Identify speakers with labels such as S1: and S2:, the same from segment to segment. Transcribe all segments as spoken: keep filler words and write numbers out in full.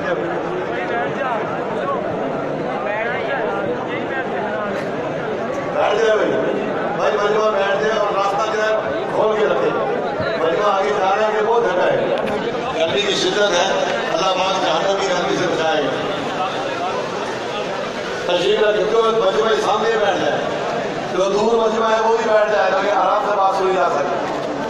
S1: بیٹھ جائے بھائی بھائی مجمع بیٹھ جائے اور راستہ جو ہے کھول کے رکھے. مجمع آگے جا رہا ہے کہ بہت جگہ ہے, گرمی کی شدت ہے, اللہ پاک جہنم کی گرمی سے بچائے گا. تشریف رکھے جو مجمع سامنے بیٹھ جائے, جو دور مجمع ہے وہ بھی بیٹھ جائے تاکہ آرام سے بات سنی جا سکے.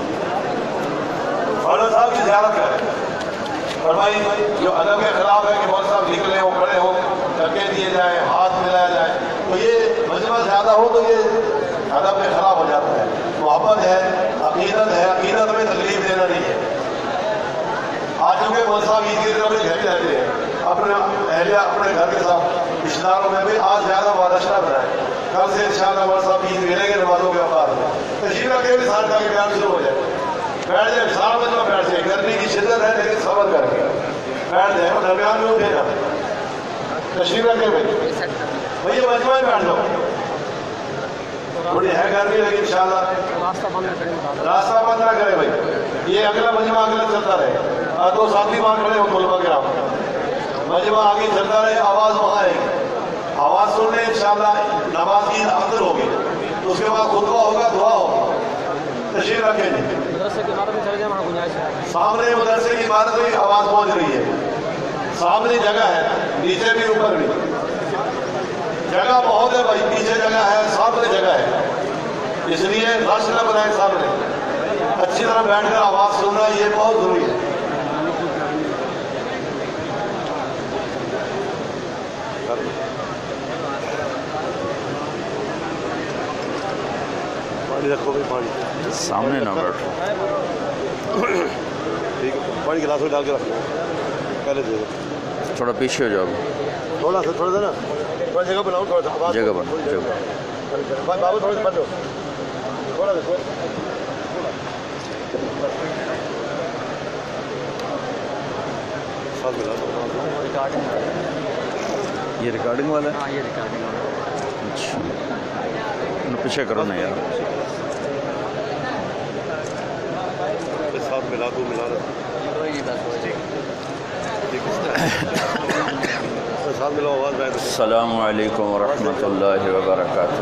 S1: مولانا صاحب کی زیارت کریں. فرمائی جو ادب کے خلاف ہے کہ مولانا صاحب نکلے ہو, کھڑے ہو, دھکے دیے جائیں, ہاتھ ملایا جائے, تو یہ مجمع زیادہ ہو تو یہ ادب کے خلاف ہو جاتا ہے. محبت ہے, عقیدت ہے, عقیدت میں تکلیف دینا نہیں ہے. آج چونکہ مولانا صاحب عید کے دن اپنے گھر میں رہتے ہیں, اپنے اہلیہ اپنے گھر کے ساتھ رشتے داروں میں بھی آج زیادہ وابستہ بنائیں. کل سے انشاءاللہ مولانا صاحب عید ملیں گے نمازوں کے اوقات میں. تشریف رکھے بھی ساتھ کا بیان شروع ہو جائے. بیٹھ جائے, سارا مجمع بیٹھ جائے. گرمی کی شدت ہے لیکن صبر کر کے بیٹھ جائے اور درمیان میں اٹھے نا. تشریف رکھے بھائی بھائی مجمع میں بیٹھ جاؤ. تھوڑی ہے گرمی لیکن انشاءاللہ راستہ بند نہ کرے بھائی. یہ اگلا مجمع اگلا چلتا رہے. دو ساتھی وہاں کھڑے ہو طلباء کرام, مجمع آگے چلتا رہے, آواز وہاں آئے گی. آواز سننے انشاءاللہ نماز کی اندر ہوگی, تو اس کے بعد خطبہ ہوگا, دعا ہوگا. تشریف رکھیں جی. سامنے مدرسے کی عمارت میں آواز پہنچ رہی ہے. سامنے جگہ ہے, نیچے بھی اوپر بھی جگہ بہت ہے بھائی. پیچھے جگہ ہے, سامنے جگہ ہے, اس لیے رش نہ بنائیں. سامنے اچھی طرح بیٹھ کر آواز سننا یہ بہت ضروری ہے. پانی رکھو بھائی, پانی
S2: سامنے نہ بیٹھو.
S1: ٹھیک ہے, پانی گلاس میں ڈال کے رکھو. پہلے دے دو,
S2: تھوڑا پیچھے ہو جاؤ.
S1: تھوڑا سا تھوڑا سا نا, تھوڑا جگہ بناؤ, تھوڑا سا آواز
S2: جگہ بناؤ, جگہ
S1: بھائی بابو تھوڑا سا بند ہو, تھوڑا سا
S2: یہ ریکارڈنگ والا ہے. ہاں یہ ریکارڈنگ والا ہے. اچھا پیچھے کرو نا یار.
S1: ساتھ ملا دو, ملا دو ساتھ ملا آواز.
S2: السلام علیکم ورحمۃ اللہ وبرکاتہ.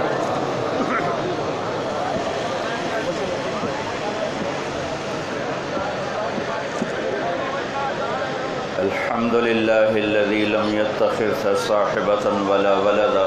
S2: الحمد للہ الذی لم يتخذ صاحبة ولا ولدا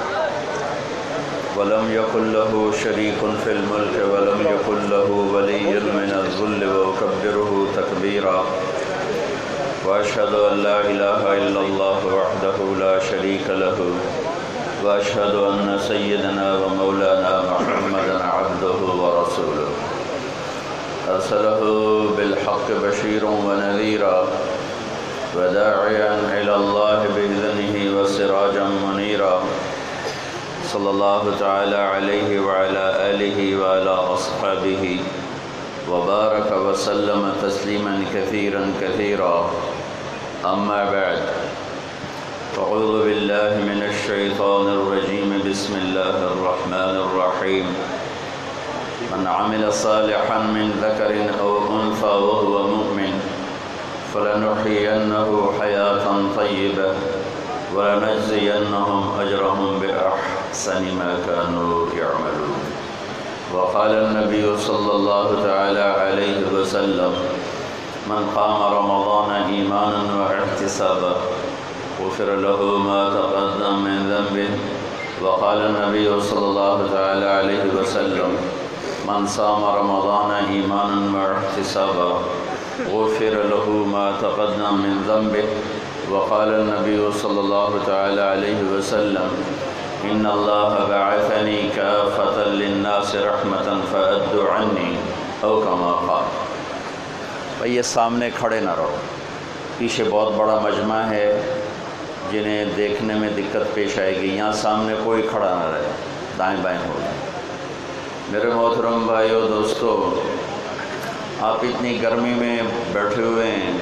S2: ولم يكن له شريك في الملك ولم يكن له ولي من الذل وكبره تكبيرا. وأشهد أن لا إله إلا الله وحده لا شريك له وأشهد أن سيدنا ومولانا محمدا عبده ورسوله أرسله بالحق بشيرا ونذيرا وداعيا إلى الله بإذنه وسراجا منيرا. صلى الله تعالى عليه وعلى آله وعلى أصحابه وبارك وسلم تسليما كثيرا كثيرا. أما بعد فأعوذ بالله من الشيطان الرجيم. بسم الله الرحمن الرحيم. من عمل صالحا من ذكر أو أنثى وهو مؤمن فلنحيينه حياة طيبة ولنجزينهم أجرهم بأحسن ما كانوا يعملون. وقال النبي صلى الله تعالى عليه وسلم من قام رمضان إيمانا واحتسابا غفر له ما تقدم من ذنبه. وقال النبي صلى الله تعالى عليه وسلم من صام رمضان إيمانا واحتسابا غفر له ما تقدم من ذنبه. وقال النبي صلى الله تعالى عليه وسلم إن الله بعثني كافة للناس رحمة فأدوا عني أو كما قال. بھئی یہ سامنے کھڑے نہ رہو, پیچھے بہت بڑا مجمع ہے جنہیں دیکھنے میں دقت پیش آئے گی. یہاں سامنے کوئی کھڑا نہ رہے, دائیں بائیں ہو جائے. میرے محترم بھائیو دوستو, آپ اتنی گرمی میں بیٹھے ہوئے ہیں,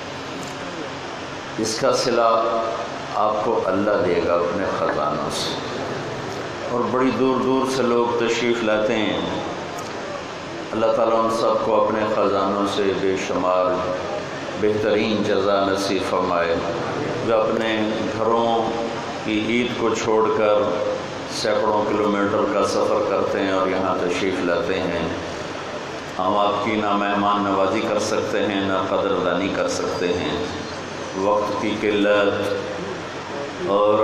S2: اس کا صلہ آپ کو اللہ دے گا اپنے خزانوں سے. اور بڑی دور دور سے لوگ تشریف لاتے ہیں. اللہ تعالیٰ ان سب کو اپنے خزانوں سے بے شمار بہترین جزا نصیب فرمائے۔ جو اپنے گھروں کی عید کو چھوڑ کر سینکڑوں کلومیٹر کا سفر کرتے ہیں اور یہاں تشریف لاتے ہیں، ہم آپ کی نہ مہمان نوازی کر سکتے ہیں نہ قدردانی کر سکتے ہیں۔ وقت کی قلت اور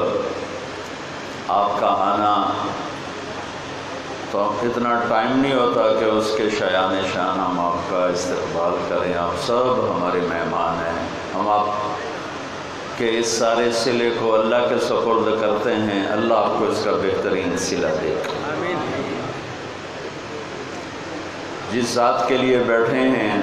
S2: آپ کا آنا تو اتنا ٹائم نہیں ہوتا کہ اس کے شایان شان ہم آپ کا استقبال کریں۔ آپ سب ہمارے مہمان ہیں، ہم آپ کے اس سارے صلے کو اللہ کے سپرد کرتے ہیں۔ اللہ آپ کو اس کا بہترین صلہ دے۔ جس ذات کے لیے بیٹھے ہیں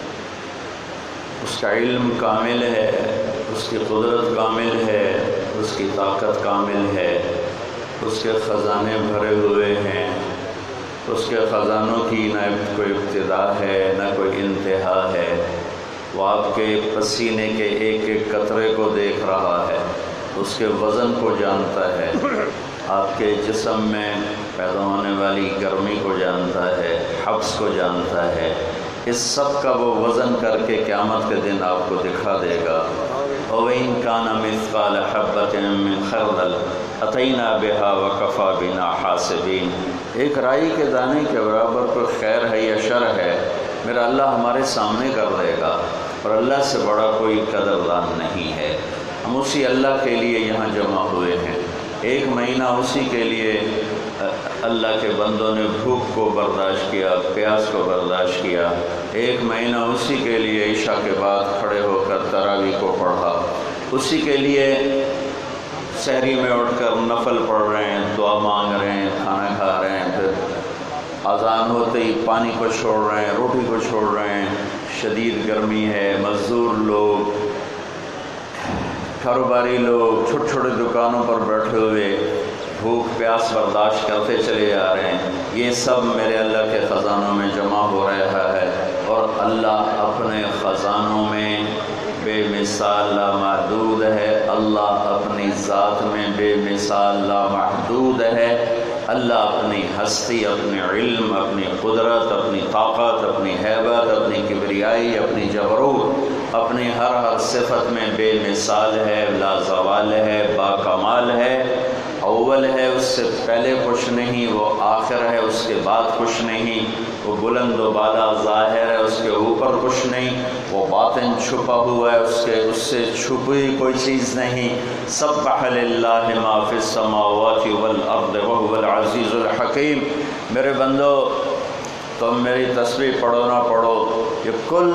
S2: اس کا علم کامل ہے، اس کی قدرت کامل ہے، اس کی طاقت کامل ہے، اس کے خزانے بھرے ہوئے ہیں، اس کے خزانوں کی نہ کوئی ابتدا ہے نہ کوئی انتہا ہے۔ وہ آپ کے پسینے کے ایک ایک قطرے کو دیکھ رہا ہے، اس کے وزن کو جانتا ہے، آپ کے جسم میں پیدا ہونے والی گرمی کو جانتا ہے، حبس کو جانتا ہے۔ اس سب کا وہ وزن کر کے قیامت کے دن آپ کو دکھا دے گا۔ وَإِن كَانَ مِثْقَالَ حَبَّةٍ مِّنْ خَرْدَلٍ أَتَيْنَا بِهَا وَكَفَىٰ بِنَا حَاسِبِينَ۔ ایک رائی کے دانے کے برابر کوئی خیر ہے یا شر ہے، میرا اللہ ہمارے سامنے کر دے گا، اور اللہ سے بڑا کوئی قدردان نہیں ہے۔ ہم اسی اللہ کے لیے یہاں جمع ہوئے ہیں۔ ایک مہینہ اسی کے لیے اللہ کے بندوں نے بھوک کو برداشت کیا، پیاس کو برداشت کیا۔ ایک مہینہ اسی کے لیے عشاء کے بعد کھڑے ہو کر تراویح کو پڑھا، اسی کے لیے سحری میں اٹھ کر نفل پڑھ رہے ہیں، دعا مانگ رہے ہیں، کھانا کھا رہے ہیں، پھر اذان ہوتے ہی پانی کو چھوڑ رہے ہیں، روٹی کو چھوڑ رہے ہیں۔ شدید گرمی ہے، مزدور لوگ، کاروباری لوگ چھوٹے چھوٹے دکانوں پر بیٹھے ہوئے بھوک پیاس برداشت کرتے چلے جا رہے ہیں۔ یہ سب میرے اللہ کے خزانوں میں جمع ہو رہا ہے، اور اللہ اپنے خزانوں میں بے مثال لامحدود ہے۔ اللہ اپنی ذات میں بے مثال لامحدود ہے۔ اللہ اپنی ہستی، اپنے علم، اپنی قدرت، اپنی طاقت، اپنی ہیبت، اپنی کبریائی، اپنی جبروت، اپنی ہر ہر صفت میں بے مثال ہے، لازوال ہے، باکمال ہے۔ اول ہے، اس سے پہلے کچھ نہیں، وہ آخر ہے، اس کے بعد کچھ نہیں، وہ بلند و بالا ظاہر ہے، اس کے اوپر کچھ نہیں، وہ باطن چھپا ہوا ہے، اس کے اس سے چھپی کوئی چیز نہیں۔ سبح للہ ما فی السماوات والارض وهو العزیز الحکیم۔ میرے بندو، تم میری تسبیح پڑھو نہ پڑھو، یہ کل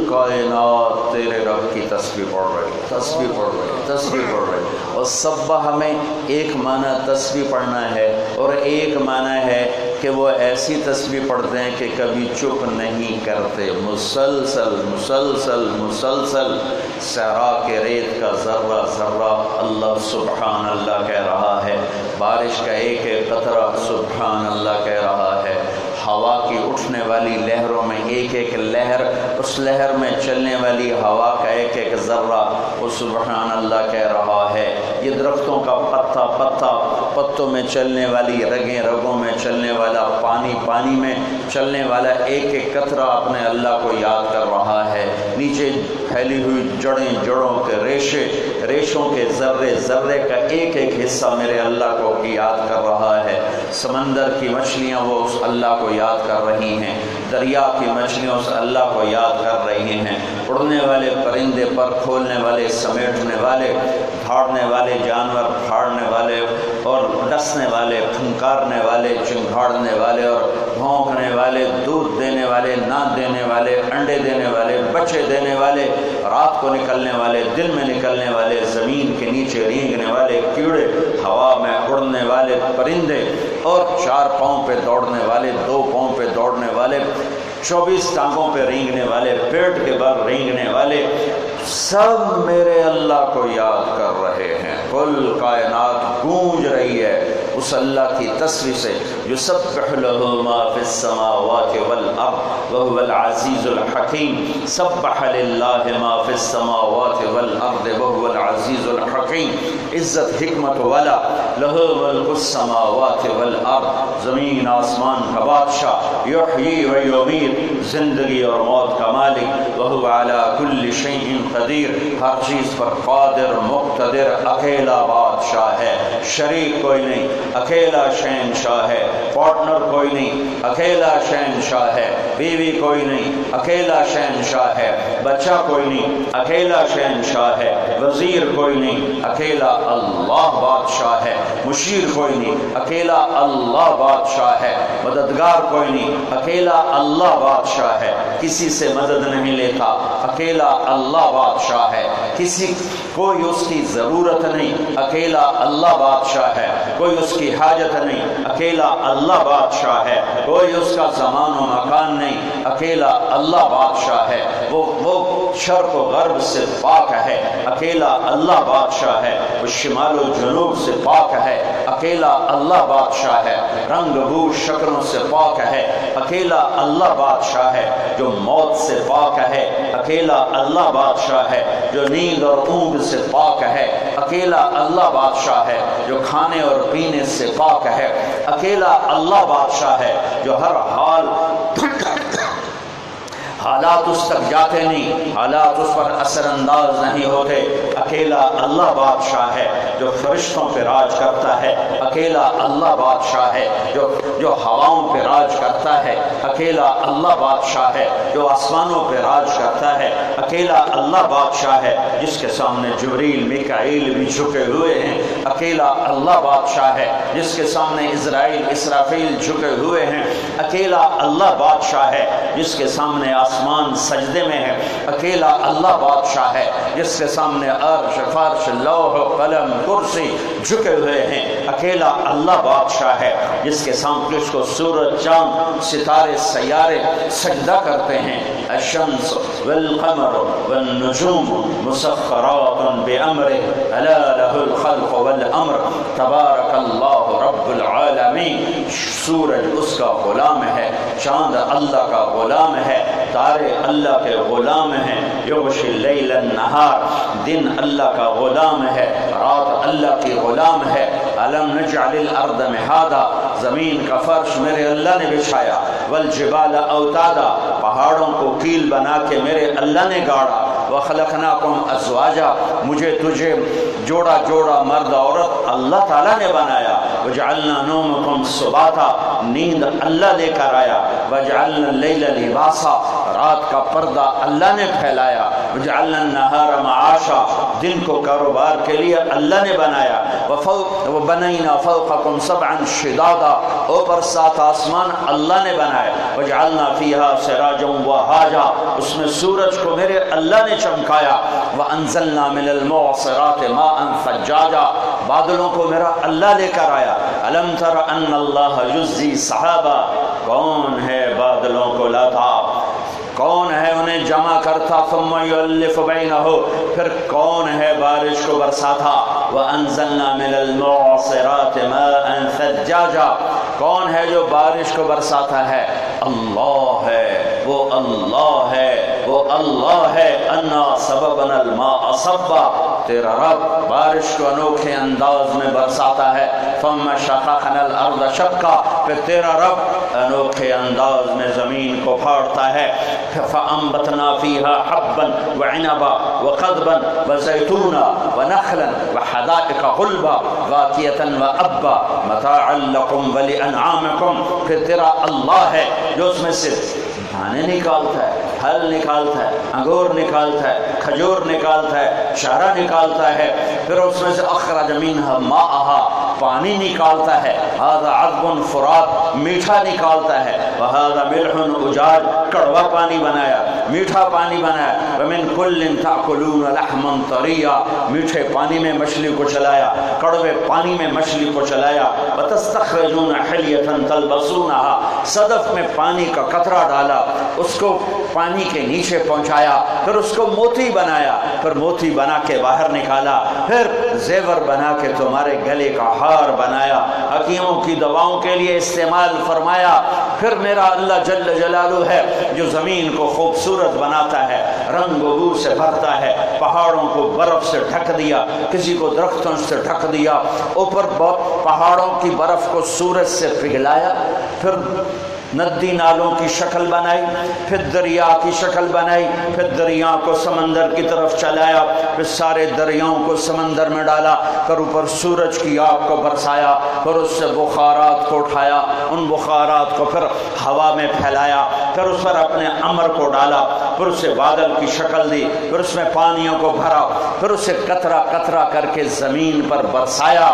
S2: کائنات تیرے رب کی تسبیح پڑھ رہی تسبیح پڑھ رہی تسبیح پڑھ رہی اور سبح ہمیں ایک معنی تسبیح پڑھنا ہے، اور ایک معنی ہے کہ وہ ایسی تسبیح پڑھتے ہیں کہ کبھی چپ نہیں کرتے، مسلسل مسلسل مسلسل صحرا کے ریت کا ذرہ ذرہ اللہ سبحان اللہ کہہ رہا ہے، بارش کا ایک ایک قطرہ سبحان اللہ کہہ رہا ہے، ہوا کی اٹھنے والی لہروں میں ایک ایک لہر، اس لہر میں چلنے والی ہوا کا ایک ایک ذرہ وہ سبحان اللہ کہہ رہا ہے۔ یہ درختوں کا پتا پتا، پتوں میں چلنے والی رگیں، رگوں میں چلنے والا پانی، پانی میں چلنے والا ایک ایک قطرہ اپنے اللہ کو یاد کر رہا ہے۔ نیچے پھیلی ہوئی جڑیں، جڑوں کے ریشے، ریشوں کے ذرے ذرے کا ایک ایک حصہ میرے اللہ کو یاد کر رہا ہے۔ سمندر کی مچھلیاں وہ اس اللہ کو یاد کر رہی ہیں، دریا کی مچھلیاں اس اللہ کو یاد کر رہی ہیں، اڑنے والے پرندے، پر کھولنے والے، سمیٹنے والے، دھاڑنے والے جانور، پھاڑنے والے اور ڈسنے والے، پھنکارنے والے، چنگھاڑنے والے اور بھونکنے والے، دودھ دینے والے، نہ دینے والے، انڈے دینے والے، بچے دینے والے، رات کو نکلنے والے، دن میں نکلنے والے، زمین کے نیچے رینگنے والے کیڑے، ہوا میں اڑنے والے پرندے، اور چار پاؤں پہ دوڑنے والے، دو پاؤں پہ دوڑنے والے، چوبیس ٹانگوں پہ رینگنے والے، پیٹ کے بل رینگنے والے، سب میرے اللہ کو یاد کر رہے ہیں۔ کل کائنات گونج رہی ہے اس اللہ کی تسبیح سے۔ یسبح لہ ما فی السماوات والارض وهو العزیز الحکیم۔ سبح للہ ما فی السماوات والارض وهو العزیز الحکیم۔ عزت حکمت والا، لہ ملک السماوات والارض، زمین آسمان کا بادشاہ، یحیی و یمیت، زندگی اور موت کا مالک، وهو علی کل شیء قدیر، ہر چیز پر قادر مقتدر اکیلا بادشاہ ہے، شریک کوئی نہیں، اکیلا شہنشاہ ہے، پارٹنر کوئی نہیں، اکیلا شہنشاہ ہے، بیوی کوئی نہیں، اکیلا شہنشاہ ہے، بچہ کوئی نہیں، اکیلا شہنشاہ ہے، وزیر کوئی نہیں، اکیلا اللہ بادشاہ ہے، مشیر کوئی نہیں، اکیلا اللہ بادشاہ ہے، مددگار کوئی نہیں، اکیلا اللہ بادشاہ ہے، کسی سے مدد نہیں لیتا، اکیلا اللہ بادشاہ ہے، کسی کوئی اس کی ضرورت نہیں، اکیلا اللہ بادشاہ ہے، کوئی اس کی حاجت نہیں، اکیلا اللہ بادشاہ ہے، کوئی اس کا زمان و مکان نہیں، اکیلا اللہ بادشاہ ہے، وہ وہ شرق و غرب سے پاک ہے، اکیلا اللہ بادشاہ ہے، وہ شمال و جنوب سے پاک ہے، اکیلا اللہ بادشاہ ہے، رنگ بو شکلوں سے پاک ہے، اکیلا اللہ بادشاہ ہے، جو موت سے پاک ہے، اکیلا اللہ بادشاہ ہے، جو نیند اور اونگ سے پاک ہے، اکیلا اللہ بادشاہ ہے، جو کھانے اور پینے سے پاک ہے، اکیلا اللہ بادشاہ ہے، جو ہر حال حالات اس تک جاتے نہیں، حالات اس پر اثر انداز نہیں ہوتے، اکیلا اللہ بادشاہ ہے، جو فرشتوں پہ راج کرتا ہے، اکیلا اللہ بادشاہ ہے، جو جو ہواؤں پہ راج کرتا ہے، اکیلا اللہ بادشاہ ہے، جو آسمانوں پہ راج کرتا ہے، اکیلا اللہ بادشاہ ہے، جس کے سامنے جبریل میکائیل بھی جھکے ہوئے ہیں، اکیلا اللہ بادشاہ ہے، جس کے سامنے اسرائیل اسرافیل جھکے ہوئے ہیں، اکیلا اللہ بادشاہ ہے، جس کے سامنے آسمان سجدے میں ہے، اکیلا اللہ بادشاہ ہے، جس کے سامنے عرش فرش لوح قلم کرسی جھکے ہوئے ہیں، اکیلا اللہ بادشاہ ہے، جس کے سامنے جس کو سورج چاند ستارے سیارے سجدہ کرتے ہیں، الشمس والقمر والنجوم مسخرات بأمره الا له الخلق والامر تبارک اللہ رب العالمین۔ سورج اس کا غلام ہے، چاند اللہ کا غلام ہے، تارے اللہ کے غلام ہیں، یغشی اللیل النہار، دن اللہ کا غلام ہے، رات اللہ کی غلام ہے، الم نجعل الارض مہادا، زمین کا فرش میرے اللہ نے بچھایا، والجبال اوتادا، پہاڑوں کو کیل بنا کے میرے اللہ نے گاڑا، وخلقناکم ازواجا، مجھے تجھے جوڑا جوڑا مرد عورت اللہ تعالیٰ نے بنایا، وجعلنا نومکم سباتا، نیند اللہ لے کر آیا، وجعلنا اللیل لباسا، رات کا پردہ اللہ نے پھیلایا، وجعلنا النہار معاشا، دن کو کاروبار کے لیے اللہ نے بنایا، وبنینا فوقکم سبعا شدادا، اوپر سات آسمان اللہ نے بنائے، وجعلنا فیہا سراجا وہاجا، اس میں سورج کو میرے اللہ نے چمکایا، وانزلنا من المعصرات ماء ثجاجا، بادلوں کو میرا اللہ لے کر آیا، الم تر ان اللہ یزی صحابہ، کون ہے بادلوں کو لاتا، کون ہے انہیں جمع کرتا، ثم یؤلف بینہ، پھر کون ہے بارش کو برساتا، وانزلنا من المعصرات ماء ثجاجا، کون ہے جو بارش کو برساتا ہے، اللہ ہے، وہ اللہ ہے، وہ اللہ ہے، انا سببنا الماء صبا، تیرا رب بارش کو انوکھے انداز میں برساتا ہے، ثم شققنا الارض شقا، پھر تیرا رب انوکھے انداز میں زمین کو پھاڑتا ہے، فانبتنا فیہا حبا وعنبا وقضبا وزیتونا ونخلا وحدائق غلبا غاتیتا وابا متاعا لکم ولانعامکم، پھر تیرا اللہ ہے جو اس میں سے دانے نکالتا ہے، پھل نکالتا ہے، انگور نکالتا ہے، کھجور نکالتا ہے، شہرہ نکالتا ہے، پھر اس میں سے اخرج منها ماءها، پانی نکالتا ہے، هذا عذب فرات، میٹھا نکالتا ہے، وهذا ملح اجاج، کڑوا پانی بنایا، میٹھا پانی بنایا، ومن كل تأكلون لحما طريا، میٹھے پانی میں مچھلی کو چلایا، کڑوے پانی میں مچھلی کو چلایا، وتستخرجون حلیة تلبسونها، صدف میں پانی کا قطرہ ڈالا، اس کو پانی کے نیچے پہنچایا، پھر اس کو موتی بنایا، پھر موتی بنا کے باہر نکالا، پھر زیور بنا کے تمہارے گلے کا ہار بنایا، حکیموں کی دواؤں کے لیے استعمال فرمایا، پھر میرا اللہ جل جلالہ ہے جو زمین کو خوبصورت بناتا ہے، رنگ و بو سے بھرتا ہے، پہاڑوں کو برف سے ڈھک دیا، کسی کو درختوں سے ڈھک دیا، اوپر پہاڑوں کی برف کو سورج سے پگھلایا، پھر ندی نالوں کی شکل بنائی، پھر دریا کی شکل بنائی، پھر دریا کو سمندر کی طرف چلایا، پھر سارے دریاؤں کو سمندر میں ڈالا، پھر اوپر سورج کی آگ کو برسایا، پھر اس سے بخارات کو اٹھایا، ان بخارات کو پھر ہوا میں پھیلایا، پھر اس پر اپنے امر کو ڈالا، پھر اسے بادل کی شکل دی، پھر اس میں پانیوں کو بھرا، پھر اسے قطرہ قطرہ کر کے زمین پر برسایا۔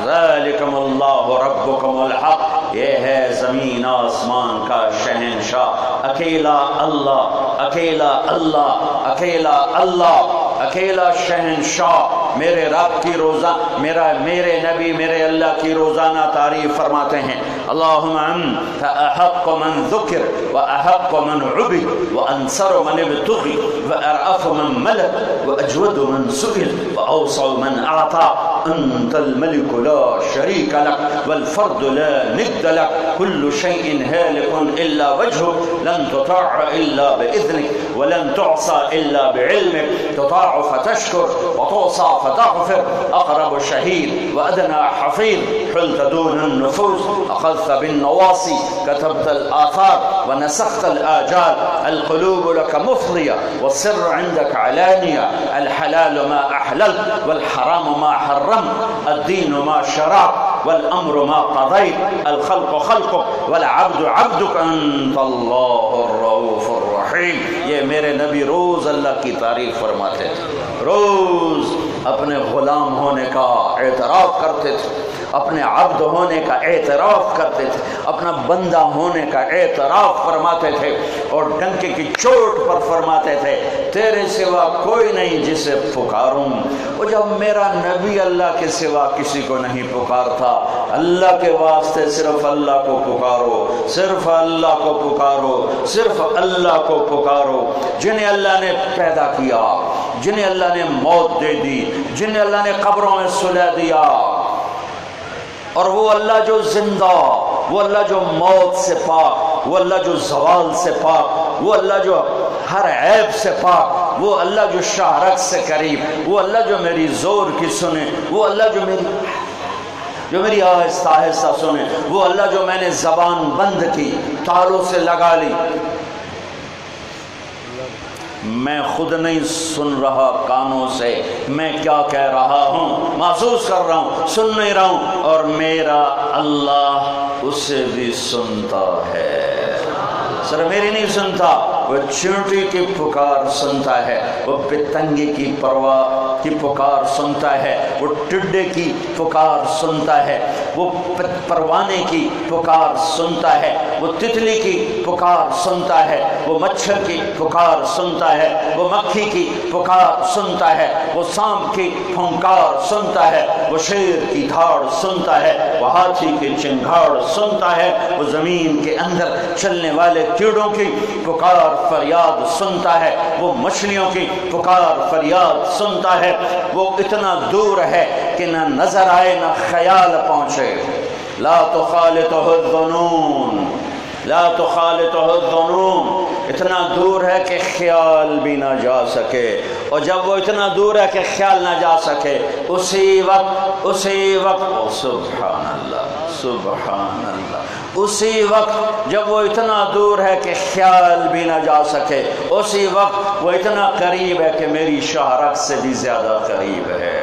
S2: ذالکم اللہ ربکم الحق، یہ ہے زمین آسمان کا شہنشاہ، اکیلا اللہ، اکیلا اللہ، اکیلا اللہ، اکیلا شہنشاہ۔ میرے رب کی روزہ میرا میرے نبی میرے اللہ کی روزانہ تعریف فرماتے ہیں، اللہم انت احق من ذکر واحق من عبد وانصر من ابتغی وارأف من ملک واجود من سئل واوسع من اعطى، انت الملك لا شريك لك والفرد لا ند لك، كل شيء هالك الا وجهك، لن تطاع الا باذنك ولن تعصى الا بعلمك، تطاع فتشكر وتعصى فتغفر، اقرب شهيد وادنى حفيظ، حلت دون النفوس، اخذت بالنواصي، كتبت الاثار ونسخت الاجال، القلوب لك مفضيه والسر عندك علانيه، الحلال ما احللت والحرام ما حرمت، الدين ما شرعت والامر ما قضيت، الخلق خلقك والعبد عبدك، انت اللہ الرؤوف الرحیم۔ یہ میرے نبی روز اللہ کی تعریف فرماتے تھے، روز اپنے غلام ہونے کا اعتراف کرتے تھے، اپنے عبد ہونے کا اعتراف کرتے تھے، اپنا بندہ ہونے کا اعتراف فرماتے تھے، اور ڈنکے کی چوٹ پر فرماتے تھے تیرے سوا کوئی نہیں جسے پکاروں۔ اور جب میرا نبی اللہ کے سوا کسی کو نہیں پکارتا، اللہ کے واسطے صرف اللہ کو پکارو، صرف اللہ کو پکارو، صرف اللہ کو پکارو، جنہیں اللہ نے پیدا کیا، جنہیں اللہ نے موت دے دی، جنہیں اللہ نے قبروں میں سلا دیا، اور وہ اللہ جو زندہ، وہ اللہ جو موت سے پاک، وہ اللہ جو زوال سے پاک، وہ اللہ جو ہر عیب سے پاک، وہ اللہ جو شہرت سے قریب، وہ اللہ جو میری زور کی سنے، وہ اللہ جو میری جو میری آہستہ آہستہ سنے، وہ اللہ جو میں نے زبان بند کی، تالوں سے لگا لی، میں خود نہیں سن رہا کانوں سے میں کیا کہہ رہا ہوں، محسوس کر رہا ہوں، سن نہیں رہا ہوں، اور میرا اللہ اسے بھی سنتا ہے، صرف میری نہیں سنتا، وہ چونٹی کی پکار سنتا ہے، وہ پتنگی کی پرواہ کی پکار سنتا ہے، وہ ٹڈے کی پکار سنتا ہے، وہ پروانے کی پکار سنتا ہے، وہ تتلی کی پکار سنتا ہے، وہ مچھر کی پکار سنتا ہے، وہ مکھی کی پکار سنتا ہے، وہ سانپ کی پھنکار سنتا ہے، وہ شیر کی دھاڑ سنتا ہے، وہ ہاتھی کی چنگھاڑ سنتا ہے، وہ زمین کے اندر چلنے والے کیڑوں کی پکار فریاد سنتا ہے، وہ مچھلیوں کی پکار فریاد سنتا ہے، وہ اتنا دور ہے کہ نہ نظر آئے نہ خیال پہنچے، لا تخالطہ الظنون، لا تخالطہ الظنون، اتنا دور ہے کہ خیال بھی نہ جا سکے، اور جب وہ اتنا دور ہے کہ خیال نہ جا سکے، اسی وقت اسی وقت سبحان اللہ سبحان اللہ، اسی وقت جب وہ اتنا دور ہے کہ خیال بھی نہ جا سکے، اسی وقت وہ اتنا قریب ہے کہ میری شہرت سے بھی زیادہ قریب ہے،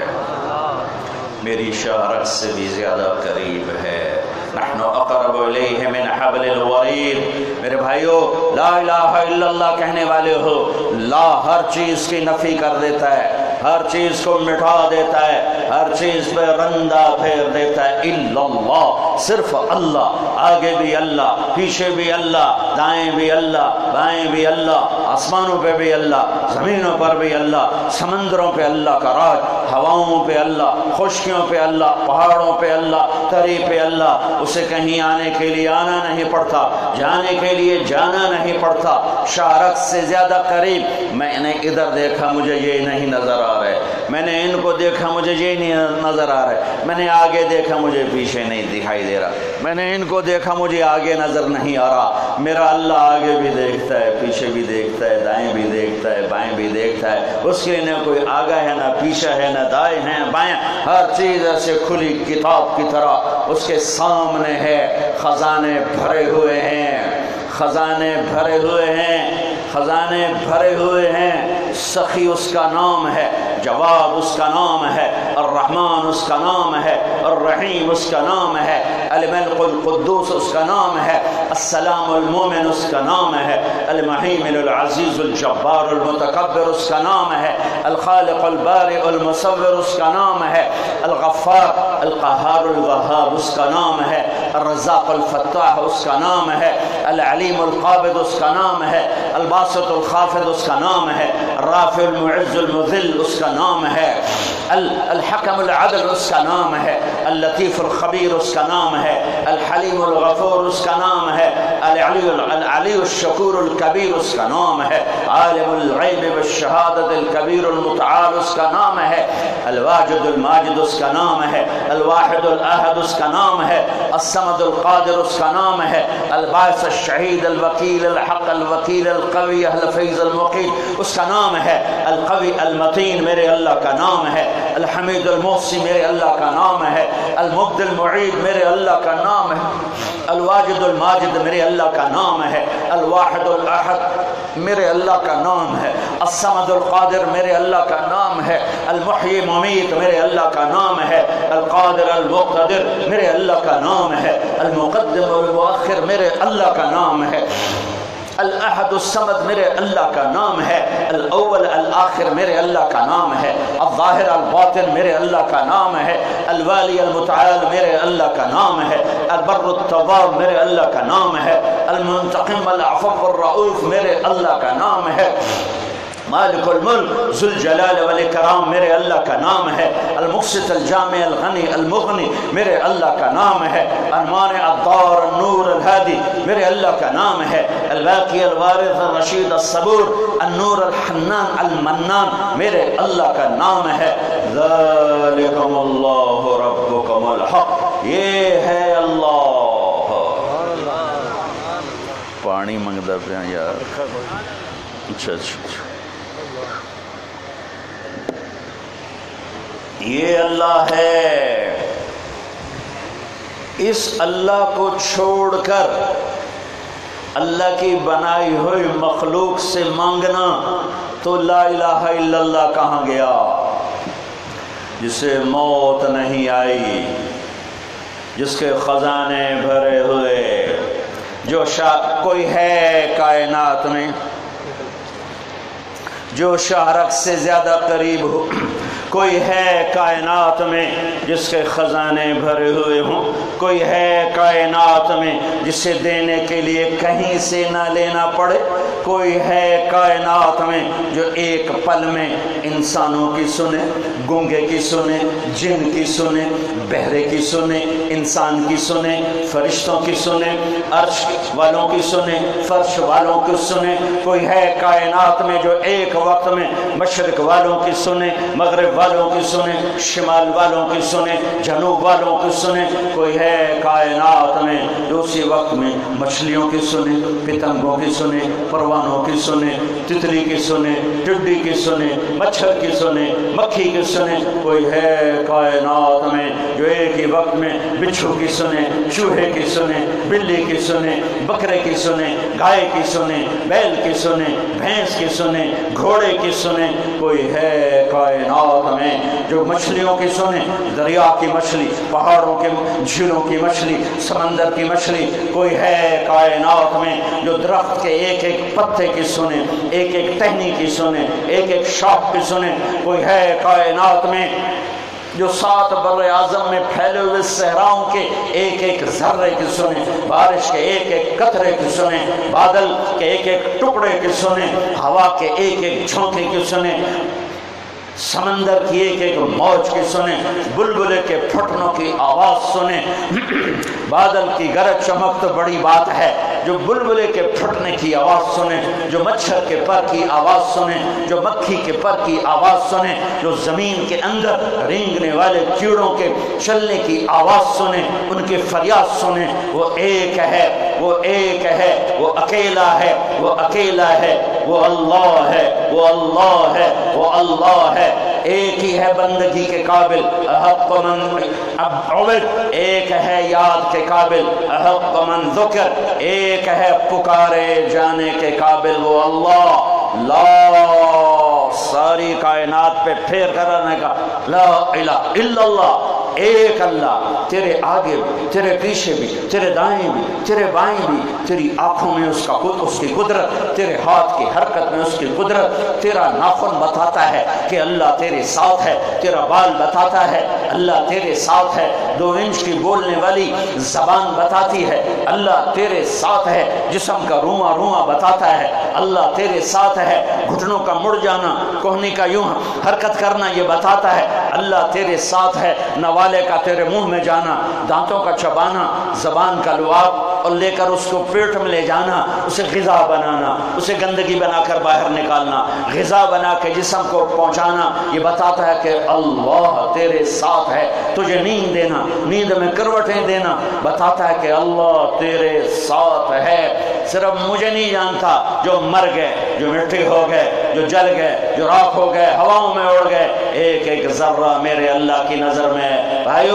S2: میری شہرت سے بھی زیادہ قریب ہے، نحن اقرب الیہ من حبل الورید۔ میرے بھائیو، لا الہ الا اللہ کہنے والے ہو، لا ہر چیز کی نفی کر دیتا ہے، ہر چیز کو مٹا دیتا ہے، ہر چیز پہ رندہ پھیر دیتا ہے، الا اللہ، صرف اللہ، آگے بھی اللہ، پیچھے بھی اللہ، دائیں بھی اللہ، بائیں بھی اللہ، آسمانوں پہ بھی اللہ، زمینوں پر بھی اللہ، سمندروں پہ اللہ کا راج، ہواؤں پہ اللہ، خشکیوں پہ اللہ، پہاڑوں پہ اللہ، تری پہ اللہ، اسے کہیں آنے کے لیے آنا نہیں پڑتا، جانے کے لیے جانا نہیں پڑتا، شہرت سے زیادہ قریب۔ میں نے ادھر دیکھا مجھے یہ نہیں نظر آ رہا ہے، میں نے ان کو دیکھا مجھے یہ نہیں نظر آ رہا ہے، میں نے آگے دیکھا مجھے پیچھے نہیں دکھائی دے رہا، میں نے ان کو دیکھا مجھے آگے نظر نہیں آ رہا، میرا اللہ آگے بھی دیکھتا ہے، پیچھے بھی دیکھتا ہے، دائیں بھی دیکھتا ہے، بائیں بھی دیکھتا ہے، اس کے نہ کوئی آگا ہے نہ پیچھے ہے نہ دائیں ہیں بائیں، ہر چیز ایسے کھلی کتاب کی طرح اس کے سامنے ہے، خزانے بھرے ہوئے ہیں، خزانے بھرے ہوئے ہیں، خزانے بھرے ہوئے ہیں۔ سخی اس کا نام ہے، جواد اس کا نام ہے، الرحمن اس کا نام ہے، الرحیم اس کا نام ہے، الملک القدوس اس کا نام ہے، السلام المومن اس کا نام ہے، المحیمن العزیز الجبار المتکبر اس کا نام ہے، الخالق البارئ المصور اس کا نام ہے، الغفار القہار الوہاب اس کا نام ہے، الرزاق الفتاح اس کا نام ہے، العلیم القابض اس کا نام ہے، الباسط الخافض اس کا نام ہے، الرافع المعز المذل اس کا نام ہے، الحکم العدل اس کا نام ہے، اللطیف الخبیر اس کا نام ہے، الحلیم الغفور اس کا نام ہے، العلی العلی الشکور الکبیر اس کا نام ہے، عالم الغیب والشہادت الکبیر المتعال اس کا نام ہے، الواجد الماجد اس کا نام ہے، الواحد الاحد اس کا نام ہے، الصمد القادر اس کا نام ہے، الباعث الشہید الوکیل الحق الوکیل القوی الحفیظ المقیل اس کا نام ہے، القوی المتین میرے اللہ کا نام ہے، الحمید المحصی میرے اللہ کا نام ہے، المبدی المعید میرے اللہ کا نام ہے، الواجد الماجد میرے اللہ کا نام ہے، الواحد الاحد میرے اللہ کا نام ہے، الصمد القادر میرے اللہ کا نام ہے، المحیی ممیت میرے اللہ کا نام ہے، القادر المقتدر میرے اللہ کا نام ہے، المقدم والمؤخر میرے اللہ کا نام ہے، الاحد الصمد میرے اللہ کا نام ہے، الاول الآخر میرے اللہ کا نام ہے، الظاہر الباطن میرے اللہ کا نام ہے، الوالی المتعال میرے اللہ کا نام ہے، البر التواب میرے اللہ کا نام ہے، المنتقم العفو الرؤوف میرے اللہ کا نام ہے، مالک الملک ذو الجلال والاکرام میرے اللہ کا نام ہے، المقسط الجامع الغنی المغنی میرے اللہ کا نام ہے، المانع الضار النور الہادی میرے اللہ کا نام ہے، الباقی الوارث الرشید الصبور النور الحنان المنان میرے اللہ کا نام ہے، ذالکم اللہ ربکم الحق، یہ ہے اللہ۔ پانی منگدا پیا یار، اچھا اچھا، یہ اللہ ہے۔ اس اللہ کو چھوڑ کر اللہ کی بنائی ہوئی مخلوق سے مانگنا تو لا الہ الا اللہ کہاں گیا؟ جسے موت نہیں آئی، جس کے خزانے بھرے ہوئے، جو شاہ کوئی ہے کائنات میں جو شاہرخ سے زیادہ قریب ہو، کوئی ہے کائنات میں جس کے خزانے بھرے ہوئے ہوں، کوئی ہے کائنات میں جسے دینے کے لیے کہیں سے نہ لینا پڑے، کوئی ہے کائنات میں جو ایک پل میں انسانوں کی سنے، گونگے کی سنے، جن کی سنے، بہرے کی سنے، انسان کی سنے، فرشتوں کی سنے، عرش والوں کی سنے، فرش والوں کی سنے، کوئی ہے کائنات میں جو ایک وقت میں مشرق والوں کی سنے، مغرب والوں کی سنے، شمال والوں کی سنے، جنوب والوں کی سنے، کوئی ہے کائنات میں جو اسی وقت میں مچھلیوں کی سنے، پتنگوں کی سنے، پروانوں کی سنے، تتلی کی سنے، ٹڈی کی سنے، مچھر کی سنے، مکھی کی سنے، کوئی ہے کائنات میں جو ایک ہی وقت میں بچھو کی سنے، چوہے کی سنے، بلی کی سنے، بکرے کی سنے، گائے کی سنے، بیل کی سنے، بھینس کی سنے، گھوڑے کی سنے، کوئی ہے کائنات میں جو مچھلیوں کی سنے، دریا کی مچھلی، پہاڑوں کے جھیلوں کی مچھلی، سمندر کی مچھلی، کوئی ہے کائنات میں جو درخت کے ایک ایک پتے کی سنے، ایک ایک ٹہنی کی سنے، ایک ایک شاخ کی سنے، کوئی ہے کائنات میں جو سات بر اعظم میں پھیلے ہوئے صحراؤں کے ایک ایک ذرے کی سنے، بارش کے ایک ایک قطرے کی سنے، بادل کے ایک ایک ٹکڑے کی سنے، ہوا کے ایک ایک جھونکے کی سنے، سمندر کی ایک ایک موج کی سنے، بلبلے کے پھٹنوں کی آواز سنے۔ بادل کی گرج چمک تو بڑی بات ہے، جو بلبلے کے پھٹنے کی آواز سنے، جو مچھر کے پر کی آواز سنے، جو مکھی کے پر کی آواز سنے، جو زمین کے اندر رینگنے والے کیڑوں کے چلنے کی آواز سنے، ان کی فریاد سنے۔ وہ ایک ہے، وہ ایک ہے، وہ اکیلا ہے، وہ اکیلا ہے، وہ اللہ ہے، وہ اللہ ہے، وہ اللہ ہے۔ ایک ہی ہے بندگی کے قابل احق من عبد، ایک ہے یاد کے قابل احق من ذکر، ایک ہے پکارے جانے کے قابل وہ اللہ۔ لا ساری کائنات پہ پھیر کرانے کا لا الہ الا اللہ، ایک اللہ، تیرے آگے بھی، تیرے پیچھے بھی، تیرے دائیں بھی، تیرے بائیں بھی، تیری آنکھوں میں اس کا اس کی قدرت، تیرے ہاتھ کی حرکت میں اس کی قدرت، تیرا ناخن بتاتا ہے کہ اللہ تیرے ساتھ ہے، تیرا بال بتاتا ہے اللہ تیرے ساتھ ہے، دو انچ کی بولنے والی زبان بتاتی ہے اللہ تیرے ساتھ ہے، جسم کا رواں رواں بتاتا ہے اللہ تیرے ساتھ ہے، گھٹنوں کا مڑ جانا، کوہنی کا یوں حرکت کرنا یہ بتاتا ہے اللہ تیرے ساتھ ہے، نوالے کا تیرے منہ میں جانا، دانتوں کا چبانا، زبان کا لعاب اور لے کر اس کو پیٹ میں لے جانا، اسے غذا بنانا، اسے گندگی بنا کر باہر نکالنا، غذا بنا کے جسم کو پہنچانا، یہ بتاتا ہے کہ اللہ تیرے ساتھ ہے، تجھے نیند دینا، نیند میں کروٹیں دینا بتاتا ہے کہ اللہ تیرے ساتھ ہے۔ صرف مجھے نہیں جانتا، جو مر گئے، جو مٹی ہو گئے، جو جل گئے، جو راکھ ہو گئے، ہواؤں میں اڑ گئے، ایک ایک ذرہ میرے اللہ کی نظر میں ہے۔ بھائیو